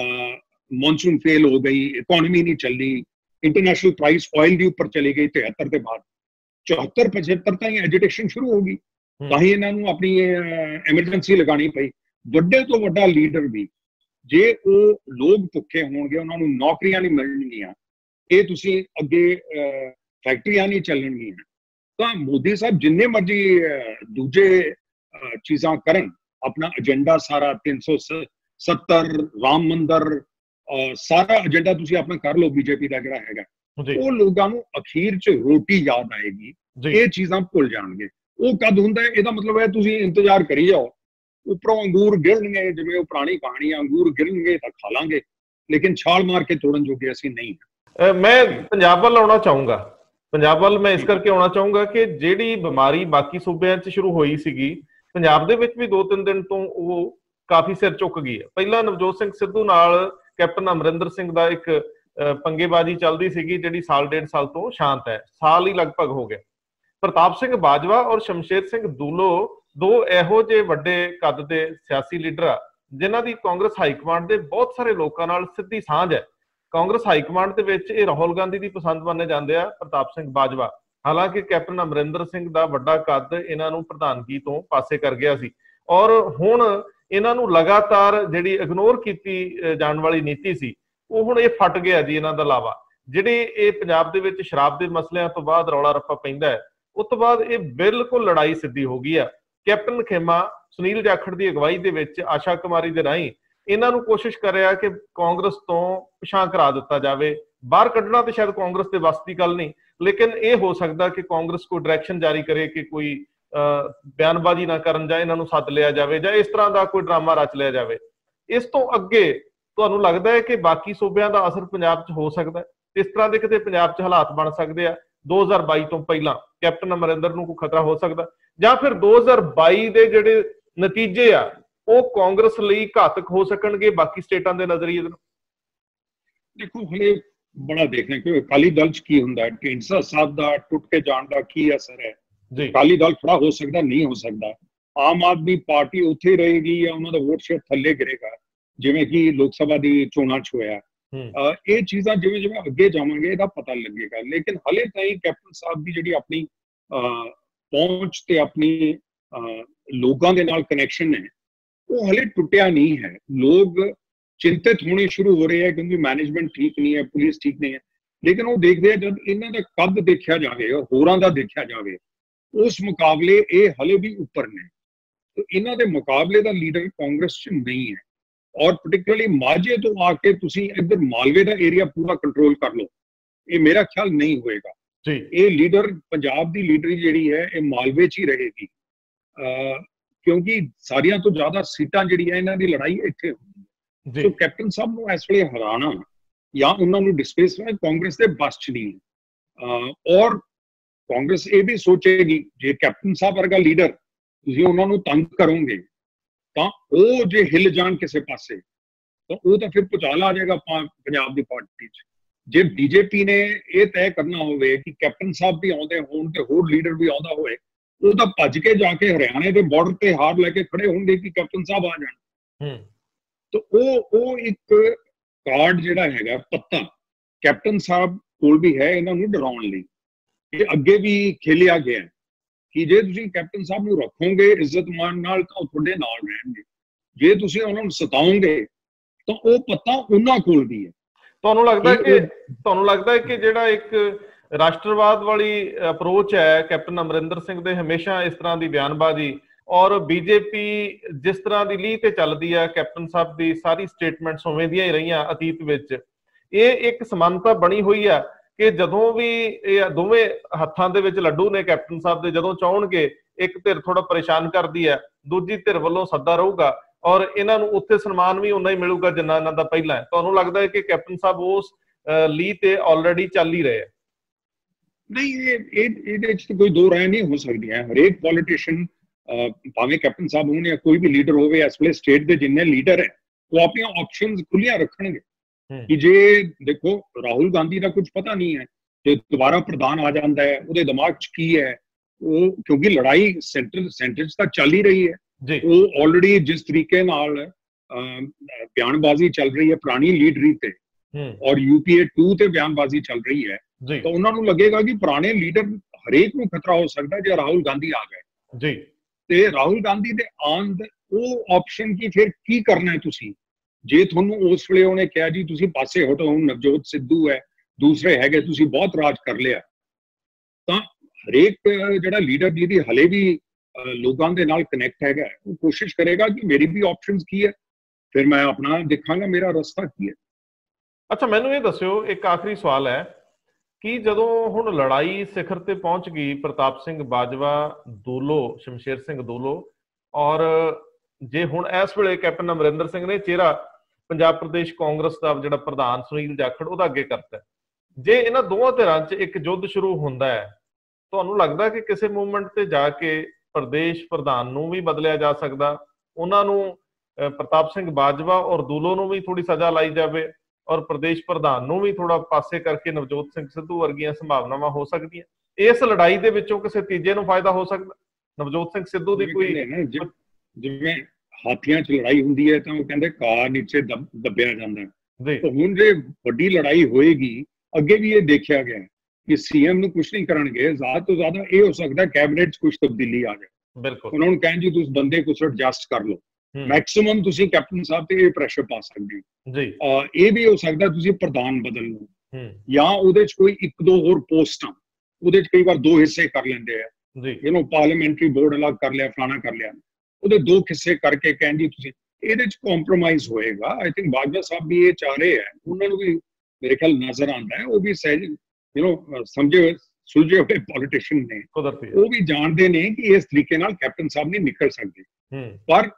ਮੌਨਸੂਨ ਫੇਲ ਹੋ ਗਈ, ਇਕਨੋਮੀ ਨਹੀਂ ਚੱਲੀ, ਇੰਟਰਨੈਸ਼ਨਲ ਪ੍ਰਾਈਸ ਆਇਲ ਦੇ ਉੱਪਰ ਚਲੀ ਗਈ ਤਿਹੱਤਰ ਦੇ ਬਾਅਦ, ਚੌਹੱਤਰ ਪਚਹੱਤਰ ਤਾਈਂ ਐਜੀਟੇਸ਼ਨ ਸ਼ੁਰੂ ਹੋ ਗਈ, ਤਾਂ ਹੀ ਇਹਨਾਂ ਨੂੰ ਆਪਣੀ ਐਮਰਜੈਂਸੀ ਲਗਾਉਣੀ ਪਈ। ਵੱਡੇ ਤੋਂ ਵੱਡਾ ਲੀਡਰ ਵੀ ਜੇ ਉਹ ਲੋਕ ਭੁੱਖੇ ਹੋਣਗੇ, ਉਹਨਾਂ ਨੂੰ ਨੌਕਰੀਆਂ ਨਹੀਂ ਮਿਲਣਗੀਆਂ, ਇਹ ਤੁਸੀਂ ਅੱਗੇ ਫੈਕਟਰੀਆਂ ਨਹੀਂ ਚੱਲਣਗੀਆਂ, ਤਾਂ ਮੋਦੀ ਸਾਹਿਬ ਜਿੰਨੇ ਮਰਜ਼ੀ ਦੂਜੇ ਚੀਜ਼ਾਂ ਕਰਨ, ਆਪਣਾ ਏਜੰਡਾ ਸਾਰਾ ਤਿੰਨ ਸੌ ਸੱਤਰ ਰਾਮ ਮੰਦਰ ਸਾਰਾ ਏਜੰਡਾ ਤੁਸੀਂ ਆਪਣਾ ਕਰ ਲਓ ਬੀਜੇਪੀ ਦਾ ਜਿਹੜਾ ਹੈਗਾ, ਉਹ ਲੋਕਾਂ ਨੂੰ ਅਖੀਰ ਚ ਰੋਟੀ ਯਾਦ ਆਏਗੀ, ਇਹ ਚੀਜ਼ਾਂ ਭੁੱਲ ਜਾਣਗੇ। ਉਹ ਕਦ ਹੁੰਦਾ ਹੈ? ਇਹਦਾ ਮਤਲਬ ਹੈ ਤੁਸੀਂ ਇੰਤਜ਼ਾਰ ਕਰੀ ਜਾਓ, ਉੱਪਰੋਂ ਅੰਗੂਰ ਗਿਰਨਗੇ, ਜਿਵੇਂ ਉਹ ਪੁਰਾਣੀ ਕਹਾਣੀ ਆ, ਅੰਗੂਰ ਗਿਰਨਗੇ ਤਾਂ ਖਾ ਲਾਂਗੇ, ਲੇਕਿਨ ਛਾਲ ਮਾਰ ਕੇ ਤੋੜਨ ਜੋਗੇ ਅਸੀਂ ਨਹੀਂ। ਮੈਂ ਪੰਜਾਬ ਵੱਲ ਆਉਣਾ ਚਾਹੂੰਗਾ। ਪੰਜਾਬ ਵੱਲ ਮੈਂ ਇਸ ਕਰਕੇ ਆਉਣਾ ਚਾਹੂੰਗਾ ਕਿ ਜਿਹੜੀ ਬਿਮਾਰੀ ਬਾਕੀ ਸੂਬਿਆਂ 'ਚ ਸ਼ੁਰੂ ਹੋਈ ਸੀਗੀ, ਪੰਜਾਬ ਦੇ ਵਿੱਚ ਵੀ ਦੋ ਤਿੰਨ ਦਿਨ ਤੋਂ ਉਹ ਕਾਫੀ ਸਿਰ ਚੁੱਕ ਗਈ ਹੈ। ਪਹਿਲਾਂ ਨਵਜੋਤ ਸਿੰਘ ਸਿੱਧੂ ਨਾਲ ਕੈਪਟਨ ਅਮਰਿੰਦਰ ਸਿੰਘ ਦਾ ਇੱਕ ਪੰਗੇਬਾਜ਼ੀ ਚੱਲਦੀ ਸੀਗੀ, ਜਿਹੜੀ ਸਾਲ ਡੇਢ ਸਾਲ ਤੋਂ ਸ਼ਾਂਤ ਹੈ, ਸਾਲ ਹੀ ਲਗਭਗ ਹੋ ਗਿਆ। ਪ੍ਰਤਾਪ ਸਿੰਘ ਬਾਜਵਾ ਔਰ ਸ਼ਮਸ਼ੇਰ ਸਿੰਘ ਦੂਲੋ ਦੋ ਇਹੋ ਜਿਹੇ ਵੱਡੇ ਕੱਦ ਦੇ ਸਿਆਸੀ ਲੀਡਰ ਆ ਜਿਨ੍ਹਾਂ ਦੀ ਕਾਂਗਰਸ ਹਾਈਕਮਾਂਡ ਦੇ ਬਹੁਤ ਸਾਰੇ ਲੋਕਾਂ ਨਾਲ ਸਿੱਧੀ ਸਾਂਝ ਹੈ। ਕਾਂਗਰਸ ਹਾਈਕਮਾਂਡ ਦੇ ਵਿੱਚ ਇਹ ਰਾਹੁਲ ਗਾਂਧੀ ਦੀ ਪਸੰਦ ਮੰਨੇ ਜਾਂਦੇ ਆ ਪ੍ਰਤਾਪ ਸਿੰਘ ਬਾਜਵਾ, ਹਾਲਾਂਕਿ ਕੈਪਟਨ ਅਮਰਿੰਦਰ ਸਿੰਘ ਦਾ ਵੱਡਾ ਕੱਦ ਇਹਨਾਂ ਨੂੰ ਪ੍ਰਧਾਨਗੀ ਤੋਂ ਪਾਸੇ ਕਰ ਗਿਆ ਸੀ, ਔਰ ਹੁਣ ਇਹਨਾਂ ਨੂੰ ਲਗਾਤਾਰ ਜਿਹੜੀ ਇਗਨੋਰ ਕੀਤੀ ਜਾਣ ਵਾਲੀ ਨੀਤੀ ਸੀ ਉਹ ਹੁਣ ਇਹ ਫਟ ਗਿਆ ਜੀ ਇਹਨਾਂ ਦਾ ਲਾਵਾ। ਜਿਹੜੇ ਇਹ ਪੰਜਾਬ ਦੇ ਵਿੱਚ ਸ਼ਰਾਬ ਦੇ ਮਸਲਿਆਂ ਤੋਂ ਬਾਅਦ ਰੌਲਾ ਰੱਪਾ ਪੈਂਦਾ ਹੈ, ਉਸ ਤੋਂ ਬਾਅਦ ਇਹ ਬਿਲਕੁਲ ਲੜਾਈ ਸਿੱਧੀ ਹੋ ਗਈ ਆ। ਕੈਪਟਨ ਖੇਮਾ ਸੁਨੀਲ ਜਾਖੜ ਦੀ ਅਗਵਾਈ ਦੇ ਵਿੱਚ ਆਸ਼ਾ ਕੁਮਾਰੀ ਦੇ ਰਾਹੀਂ ਇਹਨਾਂ ਨੂੰ ਕੋਸ਼ਿਸ਼ ਕਰ ਰਿਹਾ ਕਿ ਕਾਂਗਰਸ ਤੋਂ ਪਿਛਾਂ ਕਰਾ ਦਿੱਤਾ ਜਾਵੇ। ਬਾਹਰ ਕੱਢਣਾ ਤੇ ਸ਼ਾਇਦ ਕਾਂਗਰਸ ਦੇ ਵੱਸ ਦੀ ਗੱਲ ਨਹੀਂ, ਲੇਕਿਨ ਇਹ ਹੋ ਸਕਦਾ ਕਿ ਕਾਂਗਰਸ ਕੋਈ ਡਾਇਰੈਕਸ਼ਨ ਜਾਰੀ ਕਰੇ ਕਿ ਕੋਈ ਬਿਆਨਬਾਜ਼ੀ ਨਾ ਕਰਨ, ਜਾਂ ਇਹਨਾਂ ਨੂੰ ਸੱਦ ਲਿਆ ਜਾਵੇ, ਜਾਂ ਇਸ ਤਰ੍ਹਾਂ ਦਾ ਕੋਈ ਡਰਾਮਾ ਰਚ ਲਿਆ ਜਾਵੇ। ਇਸ ਤੋਂ ਅੱਗੇ ਤੁਹਾਨੂੰ ਲੱਗਦਾ ਹੈ ਕਿ ਬਾਕੀ ਸੂਬਿਆਂ ਦਾ ਅਸਰ ਪੰਜਾਬ 'ਚ ਹੋ ਸਕਦਾ ਹੈ? ਇਸ ਤਰ੍ਹਾਂ ਦੇ ਕਿਤੇ ਪੰਜਾਬ 'ਚ ਹਾਲਾਤ ਬਣ ਸਕਦੇ ਆ ਦੋ ਹਜ਼ਾਰ ਬਾਈ ਤੋਂ ਪਹਿਲਾਂ ਕੈਪਟਨ ਅਮਰਿੰਦਰ ਨੂੰ ਕੋਈ ਖਤਰਾ ਹੋ ਸਕਦਾ, ਜਾਂ ਫਿਰ ਦੋ ਹਜ਼ਾਰ ਬਾਈ ਦੇ ਜਿਹੜੇ ਨਤੀਜੇ ਆ ਉਹ ਕਾਂਗਰਸ ਲਈ ਘਾਤਕ ਹੋ ਸਕਣਗੇ ਬਾਕੀ ਸਟੇਟਾਂ ਦੇ ਨਜ਼ਰੀਏ ਨਾਲ? ਦੇਖੋ, ਹਲੇ ਬੜਾ ਦੇਖਣਾ ਕਿ ਅਕਾਲੀ ਦਲ 'ਚ ਕੀ ਹੁੰਦਾ, ਢੀਂਡਸਾ ਸਾਹਿਬ ਦਾ ਟੁੱਟ ਕੇ ਜਾਣ ਦਾ ਕੀ ਅਸਰ ਹੈ। ਅਕਾਲੀ ਦਲ ਖੜਾ ਹੋ ਸਕਦਾ, ਨਹੀਂ ਹੋ ਸਕਦਾ। ਆਮ ਆਦਮੀ ਪਾਰਟੀ ਉੱਥੇ ਰਹੇਗੀ ਜਾਂ ਉਹਨਾਂ ਦਾ ਵੋਟ ਸ਼ੇਅਰ ਥੱਲੇ ਗਿਰੇਗਾ, ਜਿਵੇਂ ਕਿ ਲੋਕ ਸਭਾ ਦੀ ਚੋਣਾਂ 'ਚ ਹੋਇਆ। ਇਹ ਚੀਜ਼ਾਂ ਜਿਵੇਂ ਜਿਵੇਂ ਅੱਗੇ ਜਾਵਾਂਗੇ ਇਹਦਾ ਪਤਾ ਲੱਗੇਗਾ, ਲੇਕਿਨ ਹਲੇ ਤਾਈਂ ਕੈਪਟਨ ਸਾਹਿਬ ਦੀ ਜਿਹੜੀ ਆਪਣੀ ਪਹੁੰਚ ਤੇ ਆਪਣੀ ਲੋਕਾਂ ਦੇ ਨਾਲ ਕਨੈਕਸ਼ਨ ਹੈ ਉਹ ਹਲੇ ਟੁੱਟਿਆ ਨਹੀਂ ਹੈ। ਲੋਕ ਚਿੰਤਿਤ ਹੋਣੇ ਸ਼ੁਰੂ ਹੋ ਰਹੇ ਹੈ ਕਿਉਂਕਿ ਮੈਨੇਜਮੈਂਟ ਠੀਕ ਨਹੀਂ ਹੈ, ਪੁਲਿਸ ਠੀਕ ਨਹੀਂ ਹੈ, ਲੇਕਿਨ ਉਹ ਦੇਖਦੇ ਆ ਜਦ ਇਹਨਾਂ ਦਾ ਕੱਦ ਦੇਖਿਆ ਜਾਵੇ ਔਰ ਹੋਰਾਂ ਦਾ ਦੇਖਿਆ ਜਾਵੇ, ਉਸ ਮੁਕਾਬਲੇ ਇਹ ਹਲੇ ਵੀ ਉੱਪਰ ਨੇ। ਇਹਨਾਂ ਦੇ ਮੁਕਾਬਲੇ ਦਾ ਲੀਡਰ ਕਾਂਗਰਸ 'ਚ ਨਹੀਂ ਹੈ, ਔਰ ਪਾਰਟਿਕੂਲਰਲੀ ਮਾਝੇ ਤੋਂ ਆ ਕੇ ਤੁਸੀਂ ਇੱਧਰ ਮਾਲਵੇ ਦਾ ਏਰੀਆ ਪੂਰਾ ਕੰਟਰੋਲ ਕਰ ਲਓ, ਇਹ ਮੇਰਾ ਖਿਆਲ ਨਹੀਂ ਹੋਏਗਾ। ਇਹ ਲੀਡਰ ਪੰਜਾਬ ਦੀ ਲੀਡਰੀ ਜਿਹੜੀ ਹੈ ਇਹ ਮਾਲਵੇ 'ਚ ਹੀ ਰਹੇਗੀ, ਕਿਉਂਕਿ ਸਾਰੀਆਂ ਤੋਂ ਜ਼ਿਆਦਾ ਸੀਟਾਂ ਜਿਹੜੀ ਹੈ ਇਹਨਾਂ ਦੀ ਲੜਾਈ ਇੱਥੇ ਹੁੰਦੀ ਹੈ। ਸੋ ਕੈਪਟਨ ਸਾਹਿਬ ਨੂੰ ਇਸ ਵੇਲੇ ਹਰਾਣਾ ਜਾਂ ਉਹਨਾਂ ਨੂੰ ਡਿਸਪਲੇਸ ਕਰਨਾ ਕਾਂਗਰਸ ਦੇ ਬਸ 'ਚ ਨਹੀਂ ਹੈ। ਔਰ ਕਾਂਗਰਸ ਇਹ ਵੀ ਸੋਚੇਗੀ ਜੇ ਕੈਪਟਨ ਸਾਹਿਬ ਵਰਗਾ ਲੀਡਰ ਤੁਸੀਂ ਉਹਨਾਂ ਨੂੰ ਤੰਗ ਕਰੋਗੇ ਤਾਂ ਉਹ ਜੇ ਹਿੱਲ ਜਾਣ ਕਿਸੇ ਪਾਸੇ ਤਾਂ ਉਹ ਤਾਂ ਫਿਰ ਭੁਚਾਲ ਆ ਜਾਏਗਾ ਪੰਜਾਬ ਦੀ ਪਾਰਟੀ 'ਚ। ਜੇ ਬੀਜੇਪੀ ਨੇ ਇਹ ਤੈਅ ਕਰਨਾ ਹੋਵੇ ਕਿ ਕੈਪਟਨ ਸਾਹਿਬ ਵੀ ਆਉਂਦੇ ਹੋਣ ਤੇ ਹੋਰ ਲੀਡਰ ਵੀ ਆਉਂਦਾ ਹੋਏ, ਉਹ ਤਾਂ ਭੱਜ ਕੇ ਜਾ ਕੇ ਹਰਿਆਣੇ ਦੇ ਬਾਰਡਰ ਤੇ ਹਾਰ ਲੈ ਕੇ ਖੜੇ ਹੋਣਗੇ ਕਿ ਕੈਪਟਨ ਸਾਹਿਬ ਆ ਜਾਣ। ਤਾਂ ਉਹ ਉਹ ਇੱਕ ਕਾਰਡ ਜਿਹੜਾ ਹੈਗਾ ਪੱਤਾ ਕੈਪਟਨ ਸਾਹਿਬ ਕੋਲ ਵੀ ਹੈ ਇਹਨਾਂ ਨੂੰ ਡਰਾਉਣ ਲਈ। ਇਹ ਅੱਗੇ ਵੀ ਖੇਲਿਆ ਗਿਆ ਕਿ ਜੇ ਤੁਸੀਂ ਕੈਪਟਨ ਸਾਹਿਬ ਨੂੰ ਰੱਖੋਗੇ ਇੱਜ਼ਤ ਮਾਨ ਨਾਲ ਤਾਂ ਉਹ ਤੁਹਾਡੇ ਨਾਲ ਰਹਿਣਗੇ, ਜੇ ਤੁਸੀਂ ਉਹਨਾਂ ਨੂੰ ਸਤਾਓਗੇ ਤਾਂ ਉਹ ਪੱਤਾ ਉਹਨਾਂ ਕੋਲ ਵੀ ਹੈ। ਤੁਹਾਨੂੰ ਲੱਗਦਾ ਕਿ ਤੁਹਾਨੂੰ ਲੱਗਦਾ ਹੈ ਕਿ ਜਿਹੜਾ ਇੱਕ ਰਾਸ਼ਟਰਵਾਦ ਵਾਲੀ ਅਪਰੋਚ ਹੈ ਕੈਪਟਨ ਅਮਰਿੰਦਰ ਸਿੰਘ ਦੇ, ਹਮੇਸ਼ਾ ਇਸ ਤਰ੍ਹਾਂ ਦੀ ਬਿਆਨਬਾਜ਼ੀ, ਔਰ ਬੀਜੇਪੀ ਜਿਸ ਤਰ੍ਹਾਂ ਦੀ ਲੀਹ ਤੇ ਚੱਲਦੀ ਹੈ ਕੈਪਟਨ ਸਾਹਿਬ ਦੀ ਸਾਰੀ ਸਟੇਟਮੈਂਟਸ ਉਵੇਂ ਦੀਆਂ ਹੀ ਰਹੀਆਂ ਅਤੀਤ ਵਿੱਚ, ਇਹ ਇੱਕ ਸਮਾਨਤਾ ਬਣੀ ਹੋਈ ਆ ਕਿ ਜਦੋਂ ਵੀ ਇਹ ਦੋਵੇਂ ਹੱਥਾਂ ਦੇ ਵਿੱਚ ਲੱਡੂ ਨੇ ਕੈਪਟਨ ਸਾਹਿਬ ਦੇ, ਜਦੋਂ ਚਾਹਣਗੇ ਇੱਕ ਧਿਰ ਥੋੜਾ ਪਰੇਸ਼ਾਨ ਕਰਦੀ ਹੈ, ਦੂਜੀ ਧਿਰ ਵੱਲੋਂ ਸੱਦਾ ਰਹੂਗਾ ਔਰ ਇਹਨਾਂ ਨੂੰ ਉੱਥੇ ਸਨਮਾਨ ਵੀ ਉਨਾ ਹੀ ਮਿਲੂਗਾ ਜਿੰਨਾ ਇਹਨਾਂ ਦਾ ਪਹਿਲਾਂ ਹੈ। ਤੁਹਾਨੂੰ ਲੱਗਦਾ ਹੈ ਕਿ ਕੈਪਟਨ ਸਾਹਿਬ ਉਸ ਲੀਹ ਤੇ ਆਲਰੇਡੀ ਚੱਲ ਹੀ ਰਹੇ ਆ? ਨਹੀਂ, ਇਹ ਇਹਦੇ ਵਿੱਚ ਕੋਈ ਦੋ ਰਾਏ ਨਹੀਂ ਹੋ ਸਕਦੀਆਂ। ਹਰੇਕ ਪੋਲੀਟੀਸ਼ੀਅਨ ਭਾਵੇਂ ਕੈਪਟਨ ਸਾਹਿਬ ਹੋਣ ਜਾਂ ਕੋਈ ਵੀ ਲੀਡਰ ਹੋਵੇ, ਇਸ ਵੇਲੇ ਸਟੇਟ ਦੇ ਜਿੰਨੇ ਲੀਡਰ ਹੈ ਉਹ ਆਪਣੀਆਂ ਆਪਸ਼ਨਸ ਖੁੱਲੀਆਂ ਰੱਖਣਗੇ ਕਿ ਜੇ ਦੇਖੋ ਰਾਹੁਲ ਗਾਂਧੀ ਦਾ ਕੁਝ ਪਤਾ ਨਹੀਂ ਹੈ ਤੇ ਦੁਬਾਰਾ ਪ੍ਰਧਾਨ ਆ ਜਾਂਦਾ ਹੈ, ਉਹਦੇ ਦਿਮਾਗ 'ਚ ਕੀ ਹੈ ਉਹ, ਕਿਉਂਕਿ ਲੜਾਈ ਸੈਂਟਰ ਸੈਂਟਰ 'ਚ ਤਾਂ ਚੱਲ ਹੀ ਰਹੀ ਹੈ। ਉਹ ਆਲਰੇਡੀ ਜਿਸ ਤਰੀਕੇ ਨਾਲ ਬਿਆਨਬਾਜ਼ੀ ਚੱਲ ਰਹੀ ਹੈ ਪੁਰਾਣੀ ਲੀਡਰੀ ਤੇ ਔਰ ਯੂਪੀਏ ਟੂ ਤੇ ਬਿਆਨਬਾਜ਼ੀ ਚੱਲ ਰਹੀ ਹੈ, ਤਾਂ ਉਹਨਾਂ ਨੂੰ ਲੱਗੇਗਾ ਕਿ ਪੁਰਾਣੇ ਲੀਡਰ ਹਰੇਕ ਨੂੰ ਖਤਰਾ ਹੋ ਸਕਦਾ ਜੇ ਰਾਹੁਲ ਗਾਂਧੀ ਆ ਗਏ ਜੀ। ਤੇ ਰਾਹੁਲ ਗਾਂਧੀ ਦੇ ਆਉਣ ਦੇ ਉਹ ਆਪਸ਼ਨ ਕੀ, ਫਿਰ ਕੀ ਕਰਨਾ ਹੈ ਤੁਸੀਂ? ਜੇ ਤੁਹਾਨੂੰ ਉਸ ਵੇਲੇ ਉਹਨੇ ਕਿਹਾ ਜੀ ਤੁਸੀਂ ਪਾਸੇ ਹਟੋ, ਹੁਣ ਨਵਜੋਤ ਸਿੱਧੂ ਹੈ, ਦੂਸਰੇ ਹੈਗੇ, ਤੁਸੀਂ ਬਹੁਤ ਰਾਜ ਕਰ ਲਿਆ, ਤਾਂ ਹਰੇਕ ਜਿਹੜਾ ਲੀਡਰ ਜਿਹਦੀ ਹਲੇ ਵੀ ਲੋਕਾਂ ਦੇ ਨਾਲ ਕਨੈਕਟ ਹੈਗਾ ਉਹ ਕੋਸ਼ਿਸ਼ ਕਰੇਗਾ ਕਿ ਮੇਰੀ ਵੀ ਆਪਸ਼ਨਸ ਕੀ ਹੈ, ਫਿਰ ਮੈਂ ਆਪਣਾ ਦੇਖਾਂਗਾ ਮੇਰਾ ਰਸਤਾ ਕੀ ਹੈ। ਅੱਛਾ, ਮੈਨੂੰ ਇਹ ਦੱਸਿਓ, ਇੱਕ ਆਖਰੀ ਸਵਾਲ ਹੈ ਕਿ ਜਦੋਂ ਹੁਣ ਲੜਾਈ ਸਿਖਰ ਤੇ ਪਹੁੰਚ ਗਈ, ਪ੍ਰਤਾਪ ਸਿੰਘ ਬਾਜਵਾ ਦੂਲੋ, ਸ਼ਮਸ਼ੇਰ ਸਿੰਘ ਦੂਲੋ, ਔਰ ਜੇ ਹੁਣ ਇਸ ਵੇਲੇ ਕੈਪਟਨ ਅਮਰਿੰਦਰ ਸਿੰਘ ਨੇ ਚਿਹਰਾ ਪੰਜਾਬ ਪ੍ਰਦੇਸ਼ ਕਾਂਗਰਸ ਦਾ ਜਿਹੜਾ ਪ੍ਰਧਾਨ ਸੁਨੀਲ ਜਾਖੜ ਉਹਦਾ ਅੱਗੇ ਕਰਤਾ, ਜੇ ਇਹਨਾਂ ਦੋਵਾਂ ਧਿਰਾਂ 'ਚ ਇੱਕ ਯੁੱਧ ਸ਼ੁਰੂ ਹੁੰਦਾ ਹੈ, ਤੁਹਾਨੂੰ ਲੱਗਦਾ ਕਿ ਕਿਸੇ ਮੂਵਮੈਂਟ ਤੇ ਜਾ ਕੇ ਪ੍ਰਦੇਸ਼ ਪ੍ਰਧਾਨ ਨੂੰ ਵੀ ਬਦਲਿਆ ਜਾ ਸਕਦਾ, ਉਹਨਾਂ ਨੂੰ ਪ੍ਰਤਾਪ ਸਿੰਘ ਬਾਜਵਾ ਔਰ ਦੂਲੋ ਨੂੰ ਵੀ ਥੋੜੀ ਸਜ਼ਾ ਲਾਈ ਜਾਵੇ ਔਰ ਪ੍ਰਦੇਸ਼ ਪ੍ਰਧਾਨ ਨੂੰ ਵੀ ਥੋੜਾ ਪਾਸੇ ਕਰਕੇ ਨਵਜੋਤ ਸਿੰਘ ਸਿੱਧੂ ਵਰਗੀਆਂ ਸੰਭਾਵਨਾਵਾਂ ਹੋ ਸਕਦੀਆਂ? ਇਸ ਲੜਾਈ ਦੇ ਵਿੱਚੋਂ ਕਿਸੇ ਤੀਜੇ ਨੂੰ ਫਾਇਦਾ ਹੋ ਸਕਦਾ? ਨਵਜੋਤ ਸਿੰਘ ਸਿੱਧੂ ਦੀ ਕੋਈ, ਜਿਵੇਂ ਹਾਥੀਆਂ 'ਚ ਲੜਾਈ ਹੁੰਦੀ ਹੈ ਤਾਂ ਉਹ ਕਹਿੰਦੇ ਕਾਰ ਨੀਚੇ ਦੱਬਿਆ ਜਾਂਦਾ ਹੈ, ਤਾਂ ਹੁਣ ਜੇ ਵੱਡੀ ਲੜਾਈ ਹੋਏਗੀ, ਅੱਗੇ ਵੀ ਇਹ ਦੇਖਿਆ ਗਿਆ ਕਿ ਸੀਐਮ ਨੂੰ ਕੁਝ ਨਹੀਂ ਕਰਨਗੇ, ਜ਼ਿਆਦਾ ਤੋਂ ਜ਼ਿਆਦਾ ਇਹ ਹੋ ਸਕਦਾ ਕੈਬਨਿਟ 'ਚ ਕੁਝ ਤਬਦੀਲੀ ਆ ਜਾਏ, ਬਿਲਕੁਲ ਉਹਨਾਂ ਨੂੰ ਕਹਿਣ ਜੀ ਤੁਸੀਂ ਬੰਦੇ ਕੁਝ ਐਡਜਸਟ ਕਰ ਲਓ, ਮੈਕਸਿਮਮ ਤੁਸੀਂ ਕੈਪਟਨ ਸਾਹਿਬ ਤੇ ਇਹ ਪ੍ਰੈਸ਼ਰ ਪਾ ਸਕਦੇ ਹੋ ਜੀ। ਇਹ ਵੀ ਹੋ ਸਕਦਾ ਤੁਸੀਂ ਪ੍ਰਧਾਨ ਬਦਲ ਲਓ ਜਾਂ ਉਹਦੇ 'ਚ ਕੋਈ ਇੱਕ ਦੋ ਹੋਰ ਪੋਸਟਾਂ, ਉਹਦੇ 'ਚ ਕਈ ਵਾਰ ਦੋ ਹਿੱਸੇ ਕਰ ਲੈਂਦੇ ਆ ਜੀ, ਯੂ نو ਪਾਰਲੀਮੈਂਟਰੀ ਬੋਰਡ ਅਲੱਗ ਕਰ ਲਿਆ, ਫਲਾਣਾ ਕਰ ਲਿਆ, ਉਹਦੇ ਦੋ ਹਿੱਸੇ ਕਰਕੇ ਕਹਿਣ ਜੀ ਤੁਸੀਂ, ਇਹਦੇ 'ਚ ਕੰਪਰੋਮਾਈਜ਼ ਹੋਏਗਾ। ਆਈ ਥਿੰਕ ਬਾਜਵਾ ਸਾਹਿਬ ਵੀ ਇਹ ਚਾਹ ਰਹੇ ਹੈ, ਉਹਨਾਂ ਨੂੰ ਵੀ ਮੇਰੇ ਖਿਆਲ ਨਜ਼ਰ ਆਉਂਦਾ ਹੈ, ਉਹ ਵੀ ਸਹਿਜ ਯੂ نو ਸਮਝੇ ਸੁਲਝੇ ਹੋਏ ਪੋਲੀਟੀਸ਼ੀਅਨ ਨੇ, ਉਹ ਵੀ ਜਾਣਦੇ ਨੇ ਕਿ ਇਸ ਤਰੀਕੇ ਨਾਲ ਕੈਪਟਨ ਸਾਹਿਬ ਨਹੀਂ ਨਿਕਲ ਸਕਦੇ, ਪਰ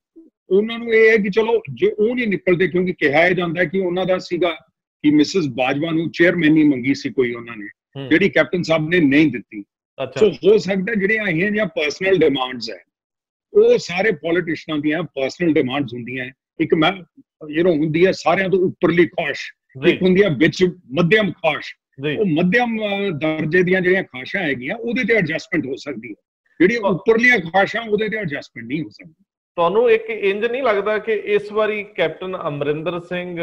ਉਹਨਾਂ ਨੂੰ ਇਹ ਹੈ ਕਿ ਚਲੋ ਜੇ ਉਹ ਨਹੀਂ ਨਿਕਲਦੇ, ਕਿਉਂਕਿ ਕਿਹਾ ਜਾਂਦਾ ਕਿ ਉਹਨਾਂ ਦਾ ਸੀਗਾ ਕਿ ਮਿਸਿਸ ਬਾਜਵਾ ਨੂੰ ਚੇਅਰਮੈਨੀ ਮੰਗੀ ਸੀ ਕੋਈ ਉਹਨਾਂ ਨੇ, ਜਿਹੜੀ ਕੈਪਟਨ ਸਾਹਿਬ ਨੇ ਨਹੀਂ ਦਿੱਤੀ। ਸੋ ਹੋ ਸਕਦਾ ਜਿਹੜੀਆਂ ਆਈਆਂ ਜਾਂ ਪਰਸਨਲ ਡਿਮਾਂਡਸ ਹੈ, ਉਹ ਸਾਰੇ ਪੋਲੀਟੀਸ਼ੀਅਨਾਂ ਦੀਆਂ ਪਰਸਨਲ ਡਿਮਾਂਡਸ ਹੁੰਦੀਆਂ, ਇੱਕ ਮੈਂ ਯੂ نو ਹੁੰਦੀ ਹੈ ਸਾਰਿਆਂ ਤੋਂ ਉੱਪਰਲੀ ਖਾਸ਼, ਇੱਕ ਹੁੰਦੀ ਹੈ ਵਿੱਚ ਮੱਧਮ ਖਾਸ਼, ਉਹ ਮੱਧਮ ਦਰਜੇ ਦੀਆਂ ਜਿਹੜੀਆਂ ਖਾਸ਼ਾਂ ਹੈਗੀਆਂ ਉਹਦੇ ਤੇ ਐਡਜਸਟਮੈਂਟ ਹੋ ਸਕਦੀ ਹੈ, ਜਿਹੜੀਆਂ ਉੱਪਰਲੀਆਂ ਖਾਸ਼ਾਂ ਉਹਦੇ ਤੇ ਐਡਜਸਟਮੈਂਟ ਨਹੀਂ ਹੋ ਸਕਦੀ। ਤੁਹਾਨੂੰ ਇੱਕ ਇੰਜ ਨਹੀਂ ਲੱਗਦਾ ਕਿ ਇਸ ਵਾਰੀ ਕੈਪਟਨ ਅਮਰਿੰਦਰ ਸਿੰਘ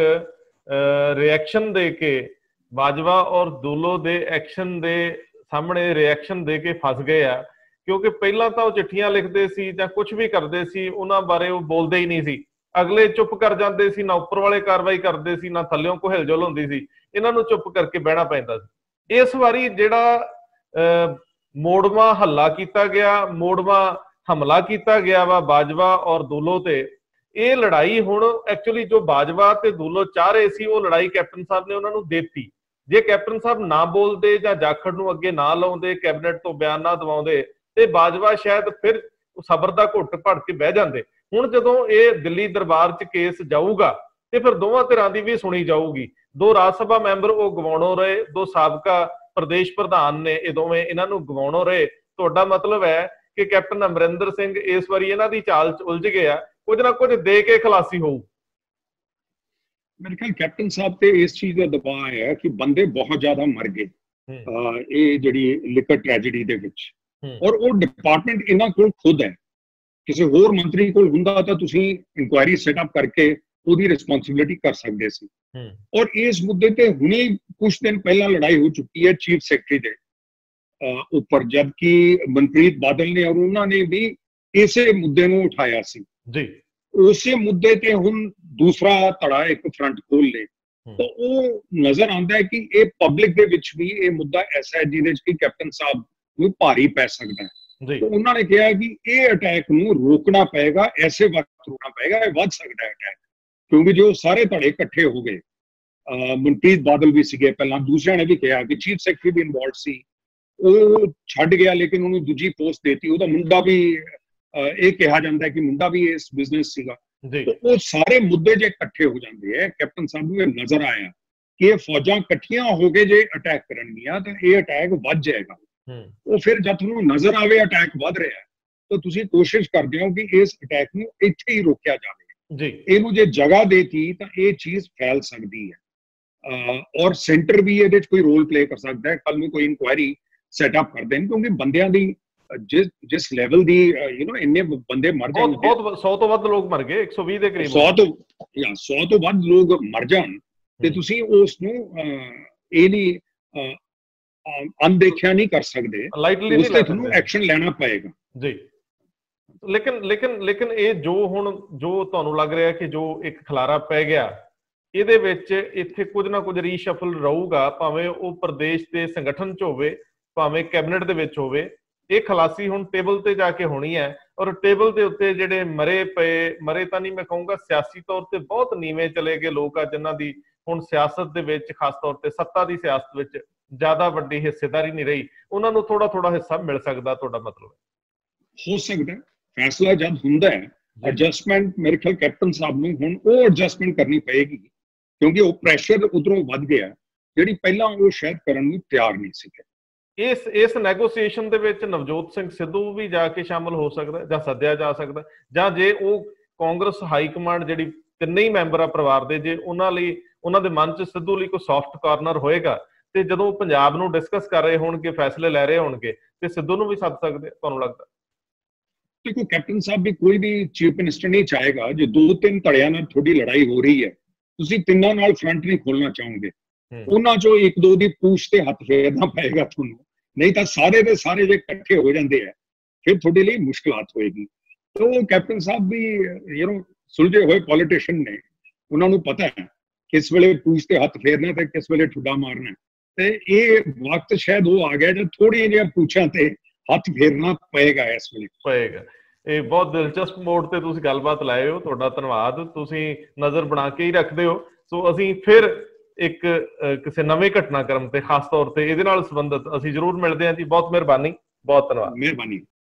ਰਿਐਕਸ਼ਨ ਦੇ ਕੇ ਬਾਜਵਾ ਔਰ ਦੂਲੋ ਦੇ ਐਕਸ਼ਨ ਦੇ ਸਾਹਮਣੇ ਰਿਐਕਸ਼ਨ ਦੇ ਕੇ ਫਸ ਗਏ ਆ? ਕਿਉਂਕਿ ਪਹਿਲਾਂ ਤਾਂ ਉਹ ਚਿੱਠੀਆਂ ਲਿਖਦੇ ਸੀ ਜਾਂ ਕੁਝ ਵੀ ਕਰਦੇ ਸੀ, ਉਹਨਾਂ ਬਾਰੇ ਉਹ ਬੋਲਦੇ ਹੀ ਨਹੀਂ ਸੀ, ਅਗਲੇ ਚੁੱਪ ਕਰ ਜਾਂਦੇ ਸੀ, ਨਾ ਉੱਪਰ ਵਾਲੇ ਕਾਰਵਾਈ ਕਰਦੇ ਸੀ, ਨਾ ਥੱਲਿਓਂ ਕੋਈ ਹਿਲਜੁਲ ਹੁੰਦੀ ਸੀ, ਇਹਨਾਂ ਨੂੰ ਚੁੱਪ ਕਰਕੇ ਬਹਿਣਾ ਪੈਂਦਾ ਸੀ। ਇਸ ਵਾਰੀ ਜਿਹੜਾ ਮੋੜਵਾਂ ਹੱਲਾ ਕੀਤਾ ਗਿਆ, ਮੋੜਵਾਂ ਹਮਲਾ ਕੀਤਾ ਗਿਆ ਵਾ ਬਾਜਵਾ ਔਰ ਦੂਲੋ ਤੇ, ਇਹ ਲੜਾਈ ਹੁਣ ਐਕਚੁਅਲੀ ਜੋ ਬਾਜਵਾ ਤੇ ਦੂਲੋ ਚਾਹ ਰਹੇ ਸੀ ਉਹ ਲੜਾਈ ਕੈਪਟਨ ਸਾਹਿਬ ਨੇ ਉਹਨਾਂ ਨੂੰ ਦੇਤੀ। ਜੇ ਕੈਪਟਨ ਸਾਹਿਬ ਨਾ ਬੋਲਦੇ ਜਾਂ ਜਾਖੜ ਨੂੰ ਅੱਗੇ ਨਾ ਲਾਉਂਦੇ, ਕੈਬਨਿਟ ਤੋਂ ਬਿਆਨ ਨਾ ਦਵਾਉਂਦੇ, ਤੇ ਬਾਜਵਾ ਸ਼ਾਇਦ ਫਿਰ ਸਬਰ ਦਾ ਘੁੱਟ ਭੜ ਕੇ ਬਹਿ ਜਾਂਦੇ। ਹੁਣ ਜਦੋਂ ਇਹ ਦਿੱਲੀ ਦਰਬਾਰ 'ਚ ਕੇਸ ਜਾਊਗਾ ਤੇ ਫਿਰ ਦੋਵਾਂ ਧਿਰਾਂ ਦੀ ਵੀ ਸੁਣੀ ਜਾਊਗੀ। ਦੋ ਰਾਜ ਸਭਾ ਮੈਂਬਰ ਉਹ ਗਵਾਉਣੋਂ ਰਹੇ, ਦੋ ਸਾਬਕਾ ਪ੍ਰਦੇਸ਼ ਪ੍ਰਧਾਨ ਨੇ ਇਹ ਦੋਵੇਂ, ਇਹਨਾਂ ਨੂੰ ਗਵਾਉਣੋਂ ਰਹੇ। ਤੁਹਾਡਾ ਮਤਲਬ ਹੈ ਕਿ ਕੈਪਟਨ ਅਮਰਿੰਦਰ ਸਿੰਘ ਇਸ ਵਾਰੀ ਇਹਨਾਂ ਦੀ ਚਾਲ ਚ ਉਲਝ ਗਿਆ, ਕੁਝ ਨਾ ਕੁਝ ਦੇ ਕੇ ਖਲਾਸੀ ਹੋਊ। ਮੇਰੇ ਖਿਆਲ ਕੈਪਟਨ ਸਾਹਿਬ ਤੇ ਇਸ ਚੀਜ਼ ਦਾ ਦਬਾਅ ਹੈ ਕਿ ਬੰਦੇ ਬਹੁਤ ਜ਼ਿਆਦਾ ਮਰ ਗਏ ਇਹ ਜਿਹੜੀ ਲਿਕਰ ਟ੍ਰੈਜੇਡੀ ਦੇ ਵਿੱਚ, ਔਰ ਉਹ ਡਿਪਾਰਟਮੈਂਟ ਇਹਨਾਂ ਕੋਲ ਖੁਦ ਹੈ। ਕਿਸੇ ਹੋਰ ਮੰਤਰੀ ਕੋਲ ਹੁੰਦਾ ਤਾਂ ਤੁਸੀਂ ਇਨਕੁਆਇਰੀ ਸੈਟਅਪ ਕਰਕੇ ਉਹਦੀ ਰਿਸਪੌਂਸਿਬਿਲਿਟੀ ਕਰ ਸਕਦੇ ਸੀ। ਔਰ ਇਸ ਮੁੱਦੇ ਤੇ ਹੁਣੇ ਕੁਝ ਦਿਨ ਪਹਿਲਾਂ ਲੜਾਈ ਹੋ ਚੁੱਕੀ ਹੈ ਚੀਫ ਸੈਕਟਰੀ ਦੇ ਉੱਪਰ, ਜਦਕਿ ਮਨਪ੍ਰੀਤ ਬਾਦਲ ਨੇ ਔਰ ਉਹਨਾਂ ਨੇ ਵੀ ਇਸੇ ਮੁੱਦੇ ਨੂੰ ਉਠਾਇਆ ਸੀ ਜੀ। ਉਸੇ ਮੁੱਦੇ ਤੇ ਹੁਣ ਦੂਸਰਾ ਧੜਾ ਇੱਕ ਫਰੰਟ ਖੋਲ ਲੇ, ਤਾਂ ਉਹ ਨਜ਼ਰ ਆਉਂਦਾ ਹੈ ਕਿ ਇਹ ਪਬਲਿਕ ਦੇ ਵਿੱਚ ਵੀ ਇਹ ਮੁੱਦਾ ਐਸਾ ਹੈ ਜਿਹਦੇ 'ਚ ਕਿ ਕੈਪਟਨ ਸਾਹਿਬ ਨੂੰ ਭਾਰੀ ਪੈ ਸਕਦਾ ਹੈ। ਤਾਂ ਉਹਨਾਂ ਨੇ ਕਿਹਾ ਕਿ ਇਹ ਅਟੈਕ ਨੂੰ ਰੋਕਣਾ ਪਏਗਾ, ਐਸੇ ਵਕਤ ਰੋਕਣਾ ਪਏਗਾ, ਇਹ ਵੱਧ ਸਕਦਾ ਹੈ ਅਟੈਕ, ਕਿਉਂਕਿ ਜੋ ਸਾਰੇ ਧੜੇ ਇਕੱਠੇ ਹੋ ਗਏ। ਮਨਪ੍ਰੀਤ ਬਾਦਲ ਵੀ ਸੀਗੇ ਪਹਿਲਾਂ, ਦੂਸਰਿਆਂ ਨੇ ਵੀ ਕਿਹਾ ਕਿ ਚੀਫ ਸੈਕਟਰੀ ਵੀ ਇਨਵੋਲਵ ਸੀ, ਉਹ ਛੱਡ ਗਿਆ ਲੇਕਿਨ ਉਹਨੂੰ ਦੂਜੀ ਪੋਸਟ ਦੇਤੀ, ਉਹਦਾ ਮੁੰਡਾ ਵੀ ਇਹ ਕਿਹਾ ਜਾਂਦਾ ਹੈ ਕਿ ਮੁੰਡਾ ਵੀ ਇਸ ਬਿਜ਼ਨਸ ਸੀਗਾ। ਉਹ ਸਾਰੇ ਮੁੱਦੇ ਜੇ ਇਕੱਠੇ ਹੋ ਜਾਂਦੇ ਹੈ, ਕੈਪਟਨ ਸਾਹਿਬ ਨੂੰ ਇਹ ਨਜ਼ਰ ਆਇਆ ਕਿ ਇਹ ਫੌਜਾਂ ਇਕੱਠੀਆਂ ਹੋ ਕੇ ਜੇ ਅਟੈਕ ਕਰਨਗੀਆਂ ਤਾਂ ਇਹ ਅਟੈਕ ਵੱਧ ਜਾਏਗਾ। ਉਹ ਫਿਰ ਜਦ ਤੁਹਾਨੂੰ ਨਜ਼ਰ ਆਵੇ ਅਟੈਕ ਵੱਧ ਰਿਹਾ ਤਾਂ ਤੁਸੀਂ ਕੋਸ਼ਿਸ਼ ਕਰਦੇ ਹੋ ਕਿ ਇਸ ਅਟੈਕ ਨੂੰ ਇੱਥੇ ਹੀ ਰੋਕਿਆ ਜਾਵੇ ਜੀ। ਇਹਨੂੰ ਜੇ ਜਗ੍ਹਾ ਦੇਤੀ ਤਾਂ ਇਹ ਚੀਜ਼ ਫੈਲ ਸਕਦੀ ਹੈ, ਔਰ ਸੈਂਟਰ ਵੀ ਇਹਦੇ 'ਚ ਕੋਈ ਰੋਲ ਪਲੇ ਕਰ ਸਕਦਾ ਹੈ। ਕੱਲ ਨੂੰ ਕੋਈ ਇਨਕੁਆਇਰੀ ਸੈਟਅਪ ਕਰ ਦੇਣ, ਕਿਉਂਕਿ ਬੰਦਿਆਂ ਦੀ ਜਿਸ ਜਿਸ ਲੈਵਲ ਦੀ ਯੂ نو ਇੰਨੇ ਬੰਦੇ ਮਰ ਜਾਣ, ਬਹੁਤ ਸੌ ਤੋਂ ਵੱਧ ਲੋਕ ਮਰ ਗਏ, ਇੱਕ ਸੌ ਵੀਹ ਦੇ ਕਰੀਬ, ਸੌ ਤੋਂ ਜਾਂ ਸੌ ਤੋਂ ਵੱਧ ਲੋਕ ਮਰ ਜਾਣ ਤੇ ਤੁਸੀਂ ਉਸ ਨੂੰ ਇਹ ਨਹੀਂ ਅਣਦੇਖਿਆ ਨਹੀਂ ਕਰ ਸਕਦੇ, ਉਸ ਤੇ ਤੁਹਾਨੂੰ ਐਕਸ਼ਨ ਲੈਣਾ ਪਏਗਾ ਜੀ। ਲੇਕਿਨ ਲੇਕਿਨ ਲੇਕਿਨ ਇਹ ਜੋ ਹੁਣ ਜੋ ਤੁਹਾਨੂੰ ਲੱਗ ਰਿਹਾ ਕਿ ਜੋ ਇੱਕ ਖਲਾਰਾ ਪੈ ਗਿਆ, ਇਹਦੇ ਵਿੱਚ ਇੱਥੇ ਕੁਝ ਨਾ ਕੁਝ ਰੀਸ਼ਫਲ ਰਹੂਗਾ, ਭਾਵੇਂ ਉਹ ਪ੍ਰਦੇਸ਼ ਦੇ ਸੰਗਠਨ 'ਚ ਹੋਵੇ, ਭਾਵੇਂ ਕੈਬਨਿਟ ਦੇ ਵਿੱਚ ਹੋਵੇ। ਇਹ ਖਲਾਸੀ ਹੁਣ ਟੇਬਲ ਤੇ ਜਾ ਕੇ ਹੋਣੀ ਹੈ, ਔਰ ਟੇਬਲ ਦੇ ਉੱਤੇ ਜਿਹੜੇ ਮਰੇ ਪਏ, ਮਰੇ ਤਾਂ ਨਹੀਂ ਮੈਂ ਕਹੂੰਗਾ, ਸਿਆਸੀ ਤੌਰ ਤੇ ਬਹੁਤ ਨੀਵੇਂ ਚਲੇ ਗਏ ਲੋਕ ਆ, ਜਿਨ੍ਹਾਂ ਦੀ ਹੁਣ ਸਿਆਸਤ ਦੇ ਵਿੱਚ, ਖਾਸ ਤੌਰ ਤੇ ਸੱਤਾ ਦੀ ਸਿਆਸਤ ਵਿੱਚ ਜ਼ਿਆਦਾ ਵੱਡੀ ਹਿੱਸੇਦਾਰੀ ਨਹੀਂ ਰਹੀ, ਉਹਨਾਂ ਨੂੰ ਥੋੜਾ ਥੋੜਾ ਹਿੱਸਾ ਮਿਲ ਸਕਦਾ, ਤੁਹਾਡਾ ਮਤਲਬ ਹੈ? ਹੋ ਸਕਦਾ ਫੈਸਲਾ ਜਦ ਹੁੰਦਾ ਹੈ, ਐਡਜਸਟਮੈਂਟ ਮੇਰੇ ਖਿਆਲ ਕੈਪਟਨ ਸਾਹਿਬ ਨੂੰ ਹੁਣ ਉਹ ਐਡਜਸਟਮੈਂਟ ਕਰਨੀ ਪਏਗੀ, ਕਿਉਂਕਿ ਉਹ ਪ੍ਰੈਸ਼ਰ ਉਧਰੋਂ ਵੱਧ ਗਿਆ ਜਿਹੜੀ ਪਹਿਲਾਂ ਉਹ ਸ਼ਾਇਦ ਕਰਨ ਨੂੰ ਤਿਆਰ ਨਹੀਂ ਸੀ। ਇਸ ਇਸ ਨੈਗੋਸੀਏਸ਼ਨ ਦੇ ਵਿੱਚ ਨਵਜੋਤ ਸਿੰਘ ਸਿੱਧੂ ਵੀ ਜਾ ਕੇ ਸ਼ਾਮਲ ਹੋ ਸਕਦਾ ਜਾਂ ਸੱਦਿਆ ਜਾ ਸਕਦਾ, ਜਾਂ ਜੇ ਉਹ ਕਾਂਗਰਸ ਹਾਈ ਕਮਾਂਡ ਜਿਹੜੀ ਤਿੰਨੇ ਹੀ ਮੈਂਬਰ ਆ ਪਰਿਵਾਰ ਦੇ, ਜੇ ਉਹਨਾਂ ਲਈ, ਉਹਨਾਂ ਦੇ ਮਨ 'ਚ ਸਿੱਧੂ ਲਈ ਕੋਈ ਸੌਫਟ ਕਾਰਨਰ ਹੋਏਗਾ ਤੇ ਜਦੋਂ ਪੰਜਾਬ ਨੂੰ ਡਿਸਕਸ ਕਰ ਰਹੇ ਹੋਣਗੇ, ਫੈਸਲੇ ਲੈ ਰਹੇ ਹੋਣਗੇ, ਤੇ ਸਿੱਧੂ ਨੂੰ ਵੀ ਸੱਦ ਸਕਦੇ, ਤੁਹਾਨੂੰ ਲੱਗਦਾ? ਦੇਖੋ ਕੈਪਟਨ ਸਾਹਿਬ ਵੀ ਕੋਈ ਵੀ ਚੀਫ ਮਿਨਿਸਟਰ ਨਹੀਂ ਚਾਹੇਗਾ ਜੇ ਦੋ ਤਿੰਨ ਧੜਿਆਂ ਨਾਲ ਤੁਹਾਡੀ ਲੜਾਈ ਹੋ ਰਹੀ ਹੈ, ਤੁਸੀਂ ਤਿੰਨਾਂ ਨਾਲ ਫਰੰਟ ਨਹੀਂ ਖੋਲਣਾ ਚਾਹੋਗੇ, ਉਹਨਾਂ ਚੋਂ ਇੱਕ ਦੋ ਦੀ ਪੂਛ ਤੇ ਹੱਥ ਫੇਰਨਾ ਪਏਗਾ ਤੁਹਾਨੂੰ, ਨਹੀਂ ਤਾਂ ਸਾਰੇ ਦੇ ਸਾਰੇ ਜੇ ਇਕੱਠੇ ਹੋ ਜਾਂਦੇ ਆ ਫਿਰ ਤੁਹਾਡੇ ਲਈ ਮੁਸ਼ਕਲਾਤ ਹੋਏਗੀ। ਤਾਂ ਉਹ captain Sahib we you know ਸੁਲਝੇ ਹੋਏ ਪੋਲੀਟੀਸ਼ੀਅਨ ਨੇ, ਉਹਨਾਂ ਨੂੰ ਪਤਾ ਹੈ ਕਿਸ ਵੇਲੇ ਪੂਛ ਤੇ ਹੱਥ ਫੇਰਨਾ ਤੇ ਕਿਸ ਵੇਲੇ ਠੁੱਡਾ ਮਾਰਨਾ, ਤੇ ਇਹ ਵਕਤ ਸ਼ਾਇਦ ਉਹ ਆ ਗਿਆ ਜਦ ਥੋੜੀਆਂ ਜਿਹੀਆਂ ਪੂਛਾਂ ਤੇ ਹੱਥ ਫੇਰਨਾ ਪਏਗਾ ਇਸ ਵੇਲੇ ਪਏਗਾ। ਇਹ ਬਹੁਤ ਦਿਲਚਸਪ ਮੋੜ ਤੇ ਤੁਸੀਂ ਗੱਲਬਾਤ ਲਾਏ ਹੋ, ਤੁਹਾਡਾ ਧੰਨਵਾਦ। ਤੁਸੀਂ ਨਜ਼ਰ ਬਣਾ ਕੇ ਹੀ ਰੱਖਦੇ ਹੋ। ਸੋ ਅਸੀਂ ਫਿਰ ਇੱਕ ਕਿਸੇ ਨਵੇਂ ਘਟਨਾਕ੍ਰਮ ਤੇ ਖਾਸ ਤੌਰ ਤੇ ਇਹਦੇ ਨਾਲ ਸੰਬੰਧਿਤ ਅਸੀਂ ਜ਼ਰੂਰ ਮਿਲਦੇ ਹਾਂ ਜੀ। ਬਹੁਤ ਮਿਹਰਬਾਨੀ, ਬਹੁਤ ਧੰਨਵਾਦ। ਮਿਹਰਬਾਨੀ।